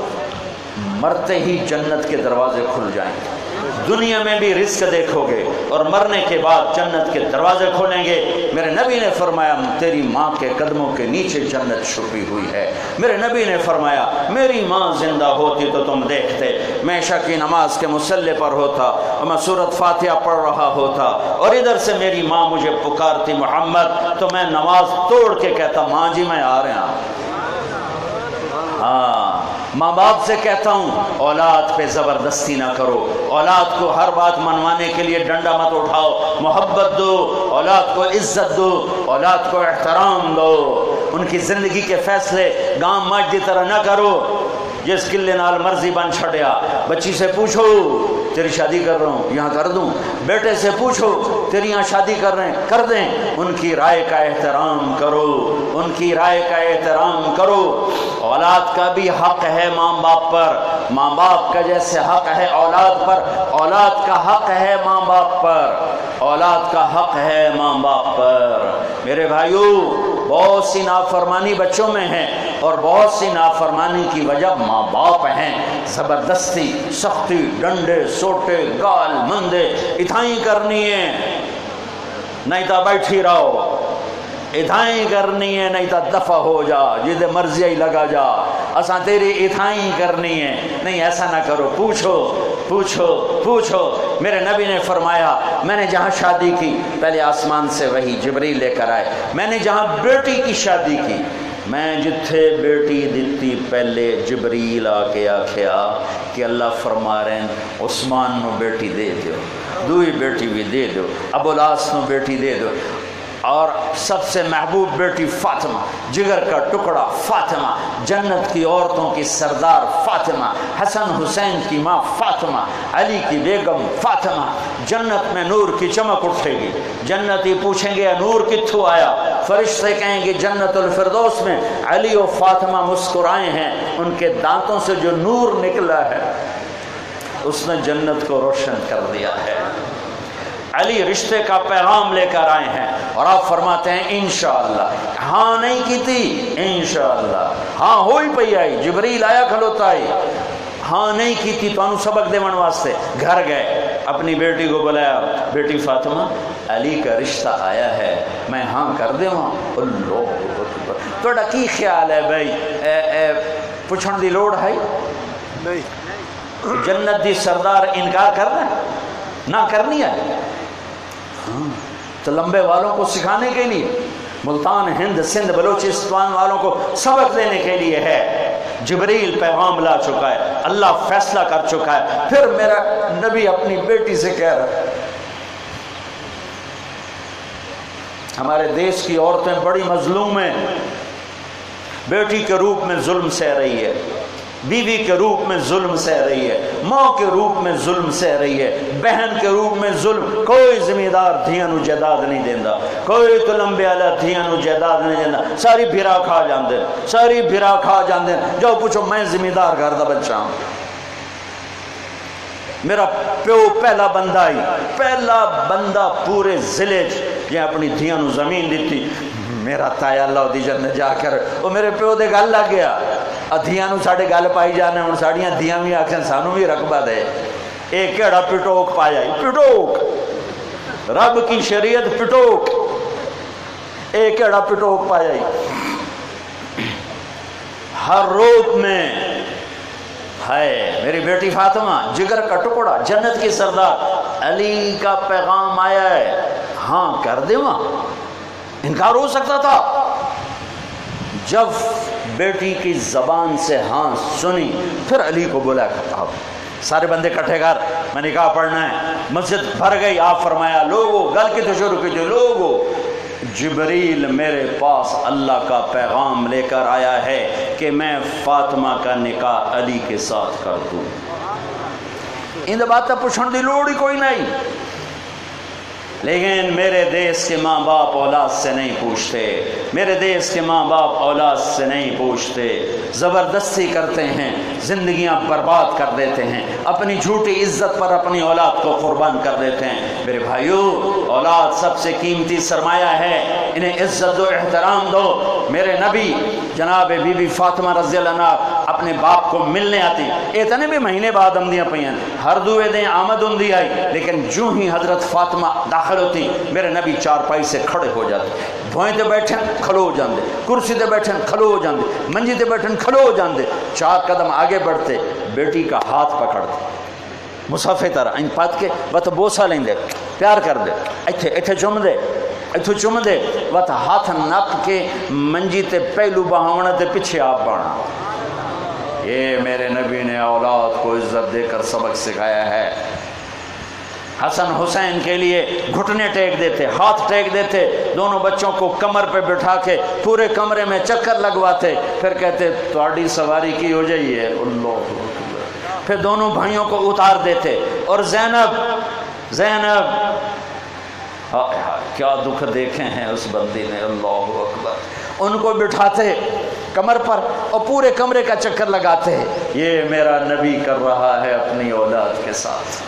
S2: مرتے ہی جنت کے دروازے کھل جائیں گے۔ دنیا میں بھی رزق دیکھو گے اور مرنے کے بعد جنت کے دروازے کھولیں گے۔ میرے نبی نے فرمایا تیری ماں کے قدموں کے نیچے جنت چھپی ہوئی ہے۔ میرے نبی نے فرمایا میری ماں زندہ ہوتی تو تم دیکھتے، میں عشاء کی نماز کے مصلی پر ہوتا اور میں سورۃ فاتحہ پڑھ رہا ہوتا اور ادھر سے میری ماں مجھے پکارتی محمد، تو میں نماز توڑ کے کہتا ماں جی میں آ رہا ہوں۔ ہاں، ماں باپ سے کہتا ہوں اولاد پہ زبردستی نہ کرو، اولاد کو ہر بات منوانے کے لیے ڈنڈا مت اٹھاؤ، محبت دو، اولاد کو عزت دو، اولاد کو احترام دو، ان کی زندگی کے فیصلے گام ماج دی طرح نہ کرو جس قلے نال مرضی بن چھڑیا۔ بچی سے پوچھو تیری شادی کر رہا ہوں یہاں کر دوں، بیٹے سے پوچھو تیری یہاں شادی کر رہے ہیں کر دیں، ان کی رائے کا احترام کرو، ان کی رائے کا احترام کرو۔ اولاد کا بھی حق ہے ماں باپ پر، ماں باپ کا جیسے حق ہے اولاد پر، اولاد کا حق ہے ماں باپ پر، اولاد کا حق ہے ماں باپ پر۔ میرے بھائیو، بہت سی نافرمانی بچوں میں ہے اور بہت سی نافرمانی کی وجہ ماں باپ ہیں۔ زبردستی، سختی، ڈنڈے سوٹے گال مندے اتھائیں کرنی ہے، نہیں تو بیٹھی رہو، اتھائیں کرنی ہے نہیں تو دفع ہو جا، جدے مرضی ہی لگا جا، اساں تیری اتھائیں کرنی ہے، نہیں ایسا نہ کرو، پوچھو پوچھو پوچھو۔ میرے نبی نے فرمایا میں نے جہاں شادی کی پہلے آسمان سے وہی جبریل لے کر آئے، میں نے جہاں بیٹی کی شادی کی میں جتھے بیٹی دیتی پہلے جبریل آ کے آکھیا کہ اللہ فرما رہے ہیں عثمان نو بیٹی دے دو، دوئی بیٹی بھی دے دو، ابو العاص نو بیٹی دے دو، اور سب سے محبوب بیٹی فاطمہ، جگر کا ٹکڑا فاطمہ، جنت کی عورتوں کی سردار فاطمہ، حسن حسین کی ماں فاطمہ، علی کی بیگم فاطمہ۔ جنت میں نور کی چمک اٹھے گی، جنتی پوچھیں گے نور کتھوں آیا، فرشتے کہیں گے جنت الفردوس میں علی و فاطمہ مسکرائے ہیں، ان کے دانتوں سے جو نور نکلا ہے اس نے جنت کو روشن کر دیا ہے۔ علی رشتے کا پیغام لے کر آئے ہیں اور آپ فرماتے ہیں انشاءاللہ، ہاں نہیں کی تھی انشاءاللہ، ہاں ہوئی پئی آئی، جبریل آیا کھلوتا آئی، ہاں نہیں کی تھی تو سبق دیون واسطے گھر گئے، اپنی بیٹی کو بلایا، بیٹی فاطمہ علی کا رشتہ آیا ہے، میں ہاں کر دے وہاں۔ اللہ اکبر، تھوڑا کی خیال ہے بھائی؟ اے اے پوچھن دی لوڑ ہے نہیں؟ جنت دی سردار انکار کرنا ہے نہ کرنی ہے؟ ہاں تو لمبے والوں کو سکھانے کے لیے، ملتان ہند سندھ بلوچستان والوں کو سبق دینے کے لیے ہے۔ جبریل پیغام لا چکا ہے، اللہ فیصلہ کر چکا ہے، پھر میرا نبی اپنی بیٹی سے کہہ رہا ہے۔ ہمارے دیش کی عورتیں بڑی مظلوم ہیں، بیٹی کے روپ میں ظلم سہ رہی ہے، بیوی کے روپ میں ظلم سہ رہی ہے، ماں کے روپ میں ظلم سہ رہی ہے، بہن کے روپ میں ظلم۔ کوئی ذمہ دار دھیاں نو جائیداد نہیں دیندا، کوئی تو لمبے والا دھیاں نو جائیداد نہیں دیندا، ساری بھرا کھا جاندے، ساری بھرا کھا جاندے۔ جو پوچھو میں ذمہ دار گھر دا بچہ ہوں، میرا پیو پہلا بندہ ہی پہلا بندہ پورے ضلع جے اپنی دھیاں نو زمین دیتی، میرا تایا اللہ دی جنت جا کر وہ میرے پیو دے گل لگ گیا، ادھیاں نو ساڑے گل پائی جانے، ہوں ساڑیاں دھیاں بھی آکھیں سانو بھی رقبہ دے۔ ایک کیڑا پٹوک پایا ہی، پٹوک رب کی شریعت پٹوک، ایک کیڑا پٹوک پایا ہی۔ ہر روپ میں ہے میری بیٹی فاطمہ جگر کا ٹکڑا، جنت کی سردار، علی کا پیغام آیا ہے، ہاں کر دے وہاں، انکار ہو سکتا تھا۔ جب بیٹی کی زبان سے ہاں سنی، پھر علی کو بولا کہ سارے بندے کٹھے کر، میں نکاح پڑھنا ہے۔ مسجد بھر گئی، آپ فرمایا لوگو گل کی تو شروع کی تھی، لوگو جبریل میرے پاس اللہ کا پیغام لے کر آیا ہے کہ میں فاطمہ کا نکاح علی کے ساتھ کر دوں۔ ان باتیں پوچھنے دی لوڑ ہی کوئی نہیں، لیکن میرے دیس کے ماں باپ اولاد سے نہیں پوچھتے، میرے دیس کے ماں باپ اولاد سے نہیں پوچھتے، زبردستی کرتے ہیں، زندگیاں برباد کر دیتے ہیں، اپنی جھوٹی عزت پر اپنی اولاد کو قربان کر دیتے ہیں۔ میرے بھائیو، اولاد سب سے قیمتی سرمایہ ہے، انہیں عزت دو، احترام دو۔ میرے نبی جناب بی بی فاطمہ رضی اللہ عنہ اپنے باپ کو ملنے آتی، اتنے بھی مہینے بعد آمدیاں پئیاں، ہر دوے دیں آمد ہوندی آئی، لیکن جو ہی حضرت فاطمہ داخل ہوتی میرے نبی چارپائی سے کھڑے ہو جاتے، دھوئیں تے بیٹھیں کھلو ہو جاندے، کرسی تے بیٹھیں کھلو ہو جاندے، منجی تے بیٹھیں کھلو ہو جاندے، چار قدم آگے بڑھتے، بیٹی کا ہاتھ پکڑتے مصحفے طرح ان پات کے وقت بوسا لیں دے، پیار کر دے، ایتھے ایتھے چم دے، ایتھے چم دے، وقت ہاتھ نپ کے منجی تے پہلو بہاونا تے پیچھے آپ بانا۔ یہ میرے نبی نے اولاد کو عزت دے کر سبق سکھایا ہے۔ حسن حسین کے لیے گھٹنے ٹیک دیتے، ہاتھ ٹیک دیتے، دونوں بچوں کو کمر پہ بٹھا کے پورے کمرے میں چکر لگواتے، پھر کہتے تواڈی سواری کی ہو جائیے، اللہ، پھر دونوں بھائیوں کو اتار دیتے، اور زینب زینب کیا دکھ دیکھے ہیں اس بندی نے، اللہ اکبر، ان کو بٹھاتے کمر پر اور پورے کمرے کا چکر لگاتے، یہ میرا نبی کر رہا ہے اپنی اولاد کے ساتھ۔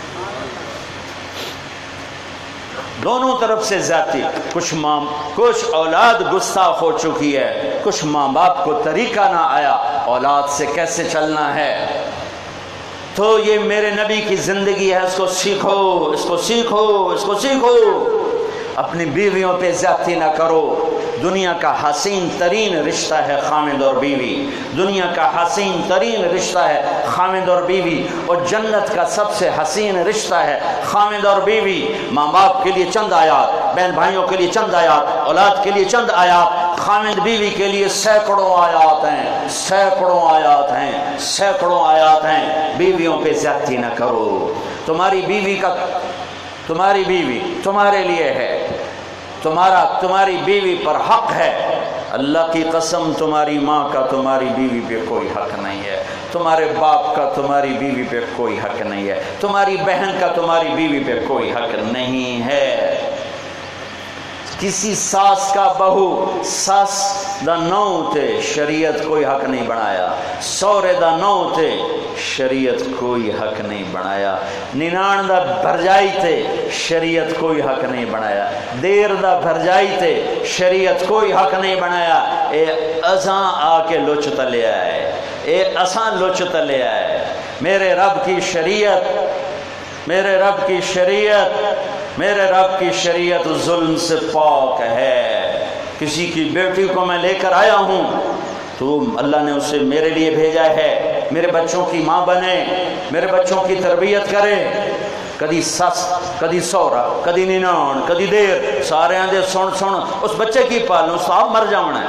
S2: دونوں طرف سے ذاتی، کچھ ماں کچھ اولاد گستاخ ہو چکی ہے، کچھ ماں باپ کو طریقہ نہ آیا اولاد سے کیسے چلنا ہے، تو یہ میرے نبی کی زندگی ہے، اس کو سیکھو، اس کو سیکھو، اس کو سیکھو۔ اپنی بیویوں پہ زیادتی نہ کرو۔ دنیا کا حسین ترین رشتہ ہے خامد اور بیوی، دنیا کا حسین ترین رشتہ ہے خامد اور بیوی، اور جنت کا سب سے حسین رشتہ ہے خامد اور بیوی۔ ماں باپ کے لیے چند آیات، بہن بھائیوں کے لیے چند آیات، اولاد کے لیے چند آیات، خامد بیوی کے لیے سینکڑوں آیات ہیں، سینکڑوں آیات ہیں، سینکڑوں آیات ہیں۔ بیویوں پہ زیادتی نہ کرو۔ تمہاری بیوی کا تمہاری بیوی تمہارے لیے ہے، تمہارا تمہاری بیوی پر حق ہے۔ اللہ کی قسم تمہاری ماں کا تمہاری بیوی پہ کوئی حق نہیں ہے، تمہارے باپ کا تمہاری بیوی پہ کوئی حق نہیں ہے، تمہاری بہن کا تمہاری بیوی پہ کوئی حق نہیں ہے۔ کسی ساس کا بہو ساس دا نو تے شریعت کوئی حق نہیں بنایا، سورے دا نو تے شریعت کوئی حق نہیں بنایا، ننان دا بھرجائی تے شریعت کوئی حق نہیں بنایا، دیر دا بھرجائی تے شریعت کوئی حق نہیں بنایا۔ اے ازاں آ کے لچ تلے آئے، اے اساں لچ تلے آئے. میرے رب کی شریعت میرے رب کی شریعت میرے رب کی شریعت ظلم سے پاک ہے. کسی کی بیٹی کو میں لے کر آیا ہوں تو اللہ نے اسے میرے لیے بھیجا ہے میرے بچوں کی ماں بنے, میرے بچوں کی تربیت کرے. کدی سس کدی سورا کدی ننان کدی دیر سارے آندے سن سن اس بچے کی پالوں صاحب مر جانا ہے.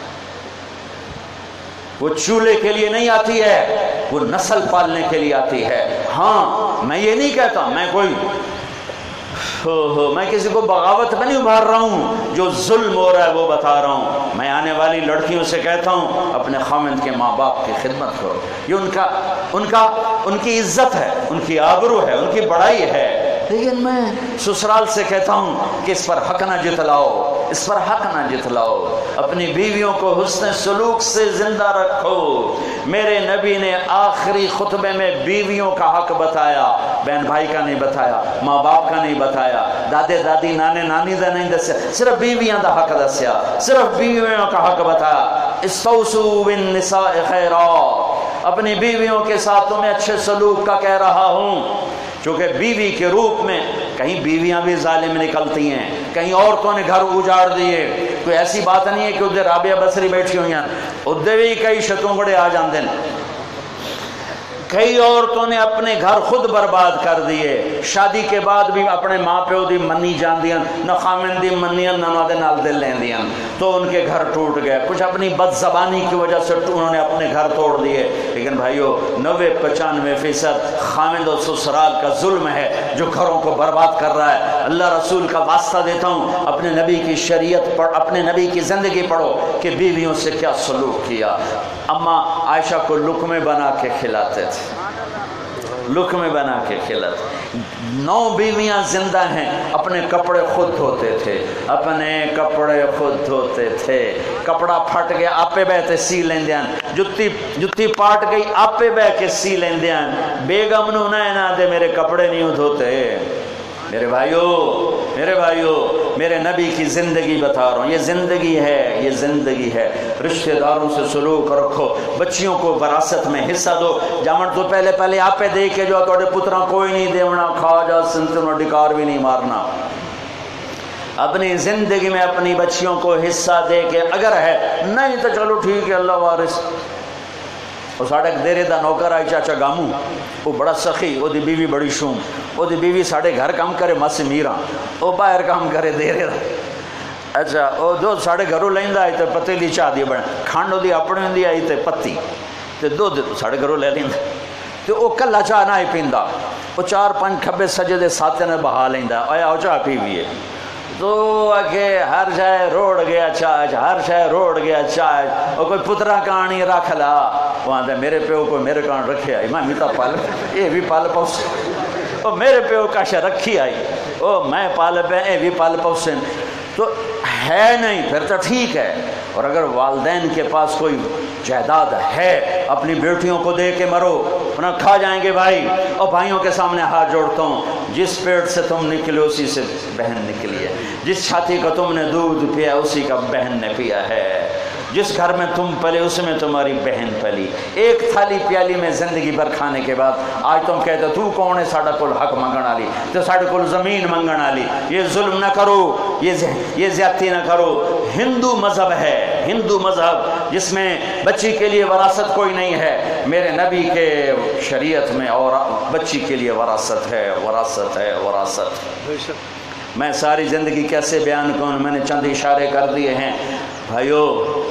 S2: وہ چولہے کے لیے نہیں آتی ہے, وہ نسل پالنے کے لیے آتی ہے. ہاں میں یہ نہیں کہتا میں کوئی ہو ہو میں کسی کو بغاوت میں نہیں ابھار رہا ہوں, جو ظلم ہو رہا ہے وہ بتا رہا ہوں. میں آنے والی لڑکیوں سے کہتا ہوں اپنے خاوند کے ماں باپ کی خدمت کرو. یہ ان کا ان کا ان کی عزت ہے, ان کی آبرو ہے, ان کی بڑائی ہے. لیکن میں سسرال سے کہتا ہوں کہ اس پر حق نہ جتلاؤ, اس پر حق نہ جتلاؤ. اپنی بیویوں کو حسن سلوک سے زندہ رکھو. میرے نبی نے آخری خطبے میں بیویوں کا حق بتایا, بہن بھائی کا نہیں بتایا, ماں باپ کا نہیں بتایا, دادے دادی نانے نانی دا نہیں دسیا, صرف بیویاں دا حق دسیا, صرف بیویوں کا حق بتایا. استوصوا بالنساء خیرا, اپنی بیویوں کے ساتھ تمہیں اچھے سلوک کا کہہ رہا ہوں. چونکہ بیوی کے روپ میں کہیں بیویاں بھی ظالم نکلتی ہیں, کہیں عورتوں نے گھر اجاڑ دیے. کوئی ایسی بات نہیں ہے کہ ادھر رابعہ بصری بیٹھی ہوئی ہیں, ادھر بھی کئی شتوں بڑے آ جاندے ہیں. کئی عورتوں نے اپنے گھر خود برباد کر دیے, شادی کے بعد بھی اپنے ماں پیو دی منی جاندیاں, نہ خامن دی منیاں نہ نہ دے نال دل لیندیاں, تو ان کے گھر ٹوٹ گئے. کچھ اپنی بد زبانی کی وجہ سے انہوں نے اپنے گھر توڑ دیے. لیکن بھائیو نوے پچانوے فیصد خامد و سسرال کا ظلم ہے جو گھروں کو برباد کر رہا ہے. اللہ رسول کا واسطہ دیتا ہوں, اپنے نبی کی شریعت پڑھ, اپنے نبی کی زندگی پڑھو کہ بیویوں سے کیا سلوک کیا. اماں عائشہ کو لقمے بنا کے کھلاتے تھے, لقمے بنا کے کھلاتے. نو بیویاں زندہ ہیں, اپنے کپڑے خود دھوتے تھے, اپنے کپڑے خود دھوتے تھے. کپڑا پھٹ گیا آپے بہتے سی لیندیاں, جتی جتی پاٹ گئی آپے بہ کے سی لیندیاں. بیگم نو نہ نہ دے میرے کپڑے نہیں دھوتے. میرے بھائیو میرے بھائیو میرے نبی کی زندگی بتا رہا ہوں, یہ زندگی ہے, یہ زندگی ہے. رشتہ داروں سے سلوک رکھو, بچیوں کو وراثت میں حصہ دو. جامن تو پہلے پہلے آپ پہ دے کے جو توڑے پترا کوئی نہیں دیونا, کھا جا سنتنا ڈکار بھی نہیں مارنا. اپنی زندگی میں اپنی بچیوں کو حصہ دے کے, اگر ہے نہیں تو چلو ٹھیک ہے اللہ وارث. اور ساڑھے دیرے دا نوکر آئی چاچا گاموں, وہ بڑا سخی, وہ دی بیوی بڑی شوم, وہ دی بیوی ساڑھے گھر کام کرے مس میرا, وہ باہر کام کرے دیرے دا. اچھا وہ دو ساڑھے گھروں لیندا آئی تے پتیلی چاہ دی بڑھیں, کھانڈو دی اپنے دی آئی تے پتی تے دو ساڑھے گھروں لے لیندا. تے وہ کلا چاہ نہ ہی پیندا, وہ چار پانچ کھبے سجے دے ساتھے نے بہا لیندا, آیا او چاہ پی بھی ہے. تو کہ ہر شے روڑ گیا چاچ, ہر شے روڑ گیا چاچ, اور کوئی پترا کہانی رکھ لا. وہاں دے میرے پیو کو میرے کان رکھے آئی, میں میتا پال یہ بھی پال پوس, اور میرے پیو کا شے رکھی آئی, او میں پال پہ اے بھی پال پوسن. تو ہے نہیں پھر تو ٹھیک ہے. اور اگر والدین کے پاس کوئی جائیداد ہے, اپنی بیٹیوں کو دے کے مرو, انہیں کھا جائیں گے بھائی. اور بھائیوں کے سامنے ہاتھ جوڑتا ہوں, جس پیٹ سے تم نکلے اسی سے بہن نکلی ہے, جس چھاتی کا تم نے دودھ پیا اسی کا بہن نے پیا ہے, جس گھر میں تم پلے اس میں تمہاری بہن پلی. ایک تھالی پیالی میں زندگی بھر کھانے کے بعد آج تم کہتے تو کون ہے ساڑھا کل حق منگن آلی, تو ساڑھا کل زمین منگن آلی. یہ ظلم نہ کرو, یہ زیادتی نہ کرو. ہندو مذہب ہے, ہندو مذہب جس میں بچی کے لیے وراثت کوئی نہیں ہے. میرے نبی کے شریعت میں اور بچی کے لیے وراثت ہے, وراثت ہے, وراثت. میں ساری زندگی کیسے بیان کروں, میں نے چند اشارے کر دیے ہیں. بھائیو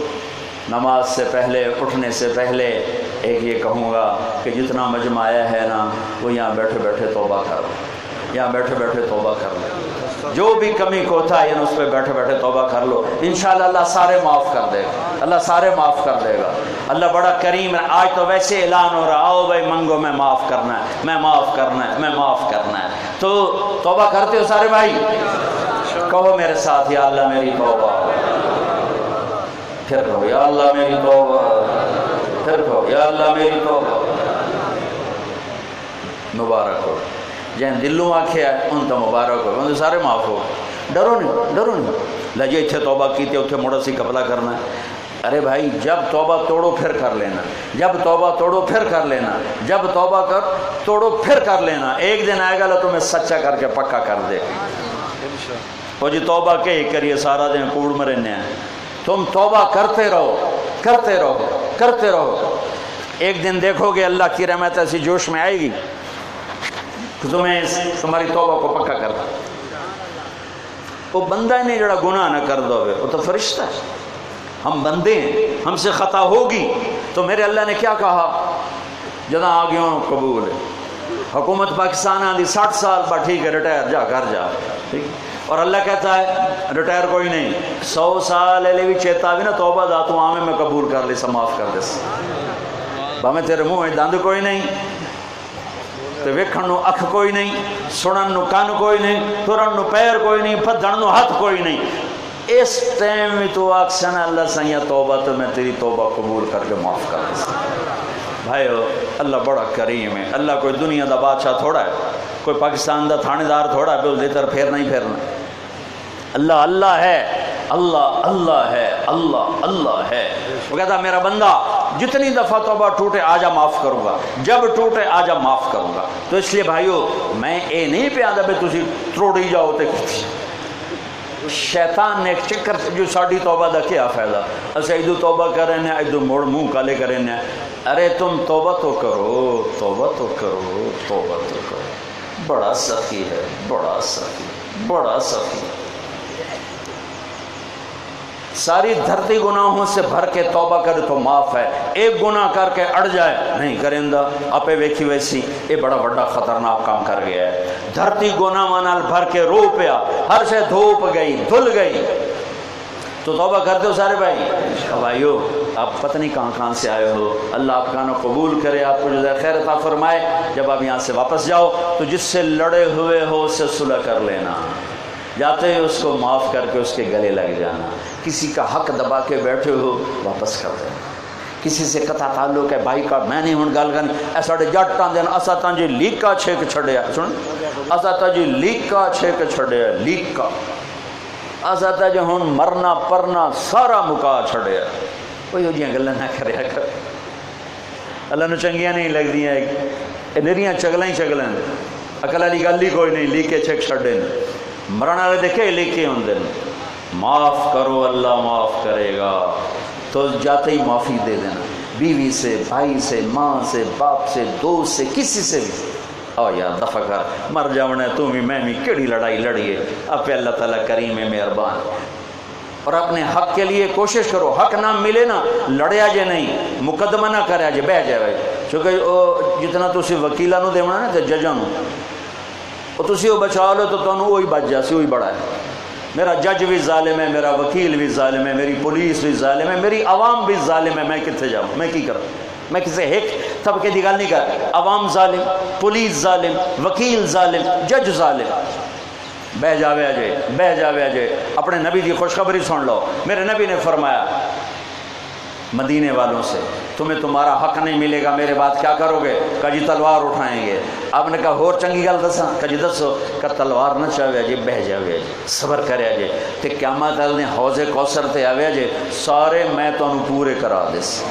S2: نماز سے پہلے, اٹھنے سے پہلے ایک یہ کہوں گا کہ جتنا مجمع آیا ہے نا, وہ یہاں بیٹھے بیٹھے توبہ کر لو, یہاں بیٹھے بیٹھے توبہ کر لو. جو بھی کمی کوتا ہے اس پہ بیٹھے بیٹھے توبہ کر لو. انشاءاللہ اللہ سارے معاف کر دے گا, اللہ سارے معاف کر دے گا. اللہ بڑا کریم ہے. آج تو ویسے اعلان ہو رہا, آؤ بھائی منگو, میں معاف کرنا ہے, میں معاف کرنا ہے, میں معاف کرنا ہے. تو توبہ کرتے ہو سارے بھائی؟ کہو میرے ساتھ, یا اللہ میری توبہ. پھر کہو یا اللہ میری توبہ. پھر کہو یا اللہ میری توبہ. مبارک ہو جن دلوں آکھے ہے ان تو مبارک ہو, ان سارے معاف ہو. ڈرو نہیں, ڈرو نہیں. لجے اتھے توبہ کی تے اتھے موڑا سی قبلہ کرنا ہے. ارے بھائی جب توبہ توڑو پھر کر لینا، جب توبہ توڑو پھر کر لینا، جب توبہ کر توڑو پھر کر لینا، ایک دن آئے گا اللہ تمہیں سچا کر کے پکا کر دے۔ وہ جی توبہ کے کریے سارا دن کوڑ مرنے ہیں، تم توبہ کرتے رہو کرتے رہو کرتے رہو، ایک دن دیکھو گے اللہ کی رحمت ایسی جوش میں آئے گی کہ تمہیں تمہاری توبہ کو پکا کر دے۔ وہ بندہ ہی نہیں جڑا گناہ نہ کر دو، وہ تو فرشتہ ہے، ہم بندے ہیں، ہم سے خطا ہوگی تو میرے اللہ نے کیا کہا، جدا آگے ہوں قبول ہے۔ حکومت پاکستان آدھی ساٹھ سال پر ٹھیک ہے ریٹائر جا گھر جا، ٹھیک، اور اللہ کہتا ہے ریٹائر کوئی نہیں، سو سال لے بھی چیتا بھی نا توبہ دا تو آمیں میں قبول کر لی سا معاف کر دے سا، بامیں تیرے منہ میں دند کوئی نہیں، تو ویکھن نو اکھ کوئی نہیں، سنن نو کان کوئی نہیں، ترن نو پیر کوئی نہیں، پھدن نو ہاتھ کوئی نہیں، اس ٹائم میں تو آکسن اللہ سائیہ توبہ تو میں تیری توبہ قبول کر کے معاف کر دے سا۔ بھائیو اللہ بڑا کریم ہے، اللہ کوئی دنیا دا بادشاہ تھوڑا ہے، کوئی پاکستان دا تھانے دار تھوڑا ہے، بے تر پھیرنا ہی پھیرنا، اللہ اللہ ہے، اللہ اللہ ہے، اللہ اللہ ہے۔ وہ کہتا میرا بندہ جتنی دفعہ توبہ ٹوٹے آجا معاف کروں گا، جب ٹوٹے آجا معاف کروں گا۔ تو اس لیے بھائیو میں اے نہیں پہ آدھا بے تسی تروڑی جاؤ تے شیطان نے ایک چکر جو ساڑھی توبہ دا کیا فائدہ، اسے ایدو توبہ کریں ہیں ایدو موڑ منہ کالے کریں ہیں، ارے تم توبہ تو کرو توبہ تو کرو توبہ تو کرو، بڑا سخی ہے بڑا سخی بڑا سخی، ساری دھرتی گناہوں سے بھر کے توبہ کرے تو معاف ہے، ایک گناہ کر کے اڑ جائے نہیں کرندہ اپے ویکھی ویسی، یہ بڑا بڑا خطرناک کام کر گیا ہے۔ دھرتی گناہ منال بھر کے رو پیا، ہر سے دھوپ گئی دھل گئی، تو توبہ کرتے ہو سارے بھائی؟ بھائیو آپ پتہ نہیں کہاں کہاں سے آئے ہو، اللہ آپ کا نا قبول کرے، آپ کو جزائے خیر عطا فرمائے۔ جب آپ یہاں سے واپس جاؤ تو جس سے لڑے ہوئے ہو اس سے صلح کر لینا، جاتے اس کو معاف کر کے اس کے گلے لگ جانا، کسی کا حق دبا کے بیٹھے ہو واپس کر دینا، کسی سے قطع تعلق ہے بھائی کا میں نہیں ہوں گل کرنی، ایسا جٹان دین اسا تاں جی لیکا چھک چھڑیا، سن اسا تاں جی لیکا چھک چھڑیا، لیکا اسا تاں جی ہن مرنا پرنا سارا مکا چھڑیا، کوئی ہو جیاں گلاں نہ کریا کر، اللہ نو چنگیاں نہیں لگ دیاں، نریاں چگلاں ہی چگلاں، عقل والی گل ہی کوئی نہیں، لیکے چھک چھڑے مرن والے دیکھے لیکے ہوندے، معاف کرو اللہ معاف کرے گا، تو جاتے ہی معافی دے دینا، بیوی سے بھائی سے ماں سے باپ سے دوست سے کسی سے بھی، او یار دفع کر مر جاؤنا ہے تو بھی میں بھی کیڑی لڑائی لڑیے، اب اللہ تعالیٰ کریم ہے مہربان، اور اپنے حق کے لیے کوشش کرو، حق نہ ملے نا لڑیا جے نہیں، مقدمہ نہ کریا جے بہ جائے، چونکہ جتنا تسی وکیلہ نو دیونا نا تے ججاں نو اور تسی وہ بچا لو تو تنوں وہی بچ جاسی وہی بڑا ہے، میرا جج بھی ظالم ہے، میرا وکیل بھی ظالم ہے، میری پولیس بھی ظالم ہے، میری عوام بھی ظالم ہے، میں کتنے جاؤں، میں کی کروں، میں کسی ایک طبقے کی گل نہیں کر، عوام ظالم، پولیس ظالم، وکیل ظالم، جج ظالم، بہ جاوے اجے بہ جاوے اجے، اپنے نبی کی خوشخبری سن لو، میرے نبی نے فرمایا مدینے والوں سے تمہیں تمہارا حق نہیں ملے گا میرے بعد کیا کرو گے، کہا جی تلوار اٹھائیں گے، آپ نے کہا اور چنگی گل دساں، کہا جی دسو، کہا تلوار نہ چاہے جی بہ جاوے جی صبر کرے جی تے قیامت والے حوض کوثر تے آوے جی سارے میں تانوں پورے کرا دس،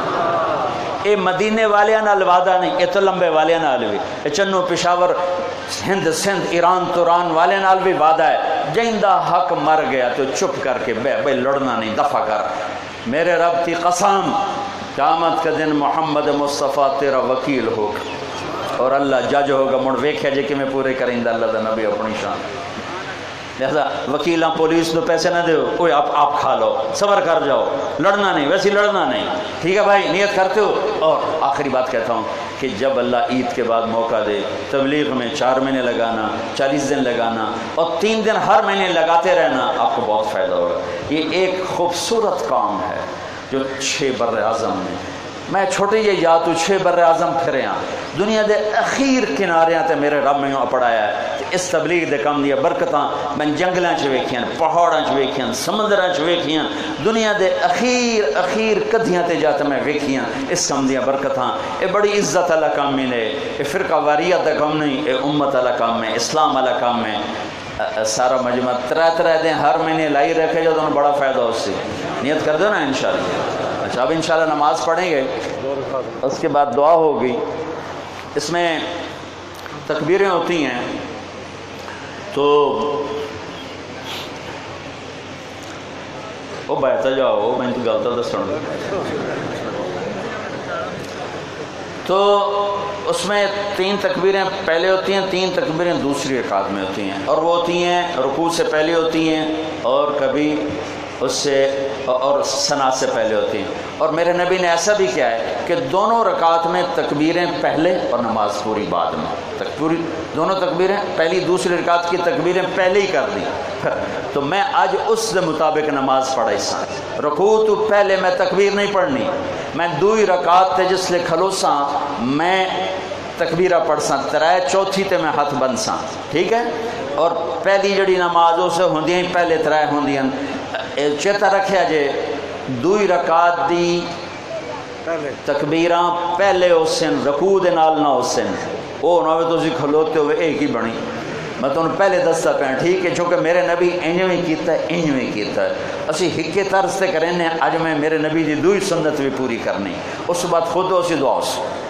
S2: اے مدینے والیاں نال وعدہ نہیں، اے تو لمبے والیاں نال بھی، اے چنو پشاور ہند سندھ ایران توران والے نال بھی وعدہ ہے، جیندہ حق مر گیا تو چپ کر کے بہ بھائی لڑنا نہیں دفع کر، میرے رب کی قسم قیامت کا دن محمد مصطفیٰ تیرا وکیل ہوگا اور اللہ جج ہوگا، مڑ ویکھے جے کہ میں پورے کریں دا اللہ دا نبی اپنی شان، لہذا وکیلاں پولیس نو پیسے نہ دیو، کوئی آپ آپ کھا لو، صبر کر جاؤ، لڑنا نہیں، ویسے لڑنا نہیں، ٹھیک ہے بھائی نیت کرتے ہو۔ اور آخری بات کہتا ہوں کہ جب اللہ عید کے بعد موقع دے تبلیغ میں چار مہینے لگانا، چالیس دن لگانا اور تین دن ہر مہینے لگاتے رہنا، آپ کو بہت فائدہ ہوگا، یہ ایک خوبصورت کام ہے جو چھ بر اعظم میں میں چھوٹے یہ یا تو چھ بر اعظم پھرے ہاں دنیا دے اخیر کناریاں تے میرے رب میں اپڑایا ہے، اس تبلیغ دے کم دیا برکتاں میں جنگلاں چ ویکھیاں، پہاڑاں چ ویکھیاں، سمندراں چ ویکھیاں، دنیا دے اخیر اخیر کدیاں تے جاتے میں ویکھیاں، اس کم دیا برکتاں، اے بڑی عزت والا کام ہے، اے فرقہ واریت دا کام نہیں، اے امت والا کام ہے، اسلام والا کام ہے۔ سارا مجمع ترہ ترہ دن ہر مہینے لائی رکھے جو تو بڑا فائدہ ہو سی۔ نیت کر دو نا انشاءاللہ. اچھا اب انشاءاللہ نماز پڑھیں گے، اس کے بعد دعا ہوگی. اس میں تکبیریں ہوتی ہیں تو وہ بہتا جاؤ میں تو غلط دسن. تو اس میں تین تکبیریں پہلے ہوتی ہیں، تین تکبیریں دوسری رکعت میں ہوتی ہیں، اور وہ ہوتی ہیں رکوع سے پہلے ہوتی ہیں اور کبھی اس سے اور ثنا سے پہلے ہوتی ہیں. اور میرے نبی نے ایسا بھی کیا ہے کہ دونوں رکعت میں تکبیریں پہلے اور نماز پوری بعد میں. تک پوری دونوں تکبیریں پہلی دوسری رکعت کی تکبیریں پہلے ہی کر دیں. تو میں آج اس کے مطابق نماز پڑھائی سا. رکوع تو پہلے میں تکبیر نہیں پڑھنی، میں دوئی رکعت تے جس لے کھلو سا میں تکبیرہ پڑھ سا، ترائے چوتھی تے میں ہاتھ بند سا. ٹھیک ہے. اور پہلی جڑی نماز اسے ہوندیاں ہی پہلے ترائے ہوندیاں. چیتا رکھیا جے دوئی رکعت دی تکبیراں پہلے ہوسن، رکوع دے نال نہ ہوسن. او نہ ہوئے تو اسی کھلوتے ہوئے ایک ہی بنی. میں تو پہلے دستا پہ ٹھیک ہے، چونکہ میرے نبی انجویں کیتا ہے انجویں کیتا ہے. اسی ہکے طرز سے کریں، اج میں میرے نبی دی دوئی سنت بھی پوری کرنی، اس بعد خود اسی دعا سے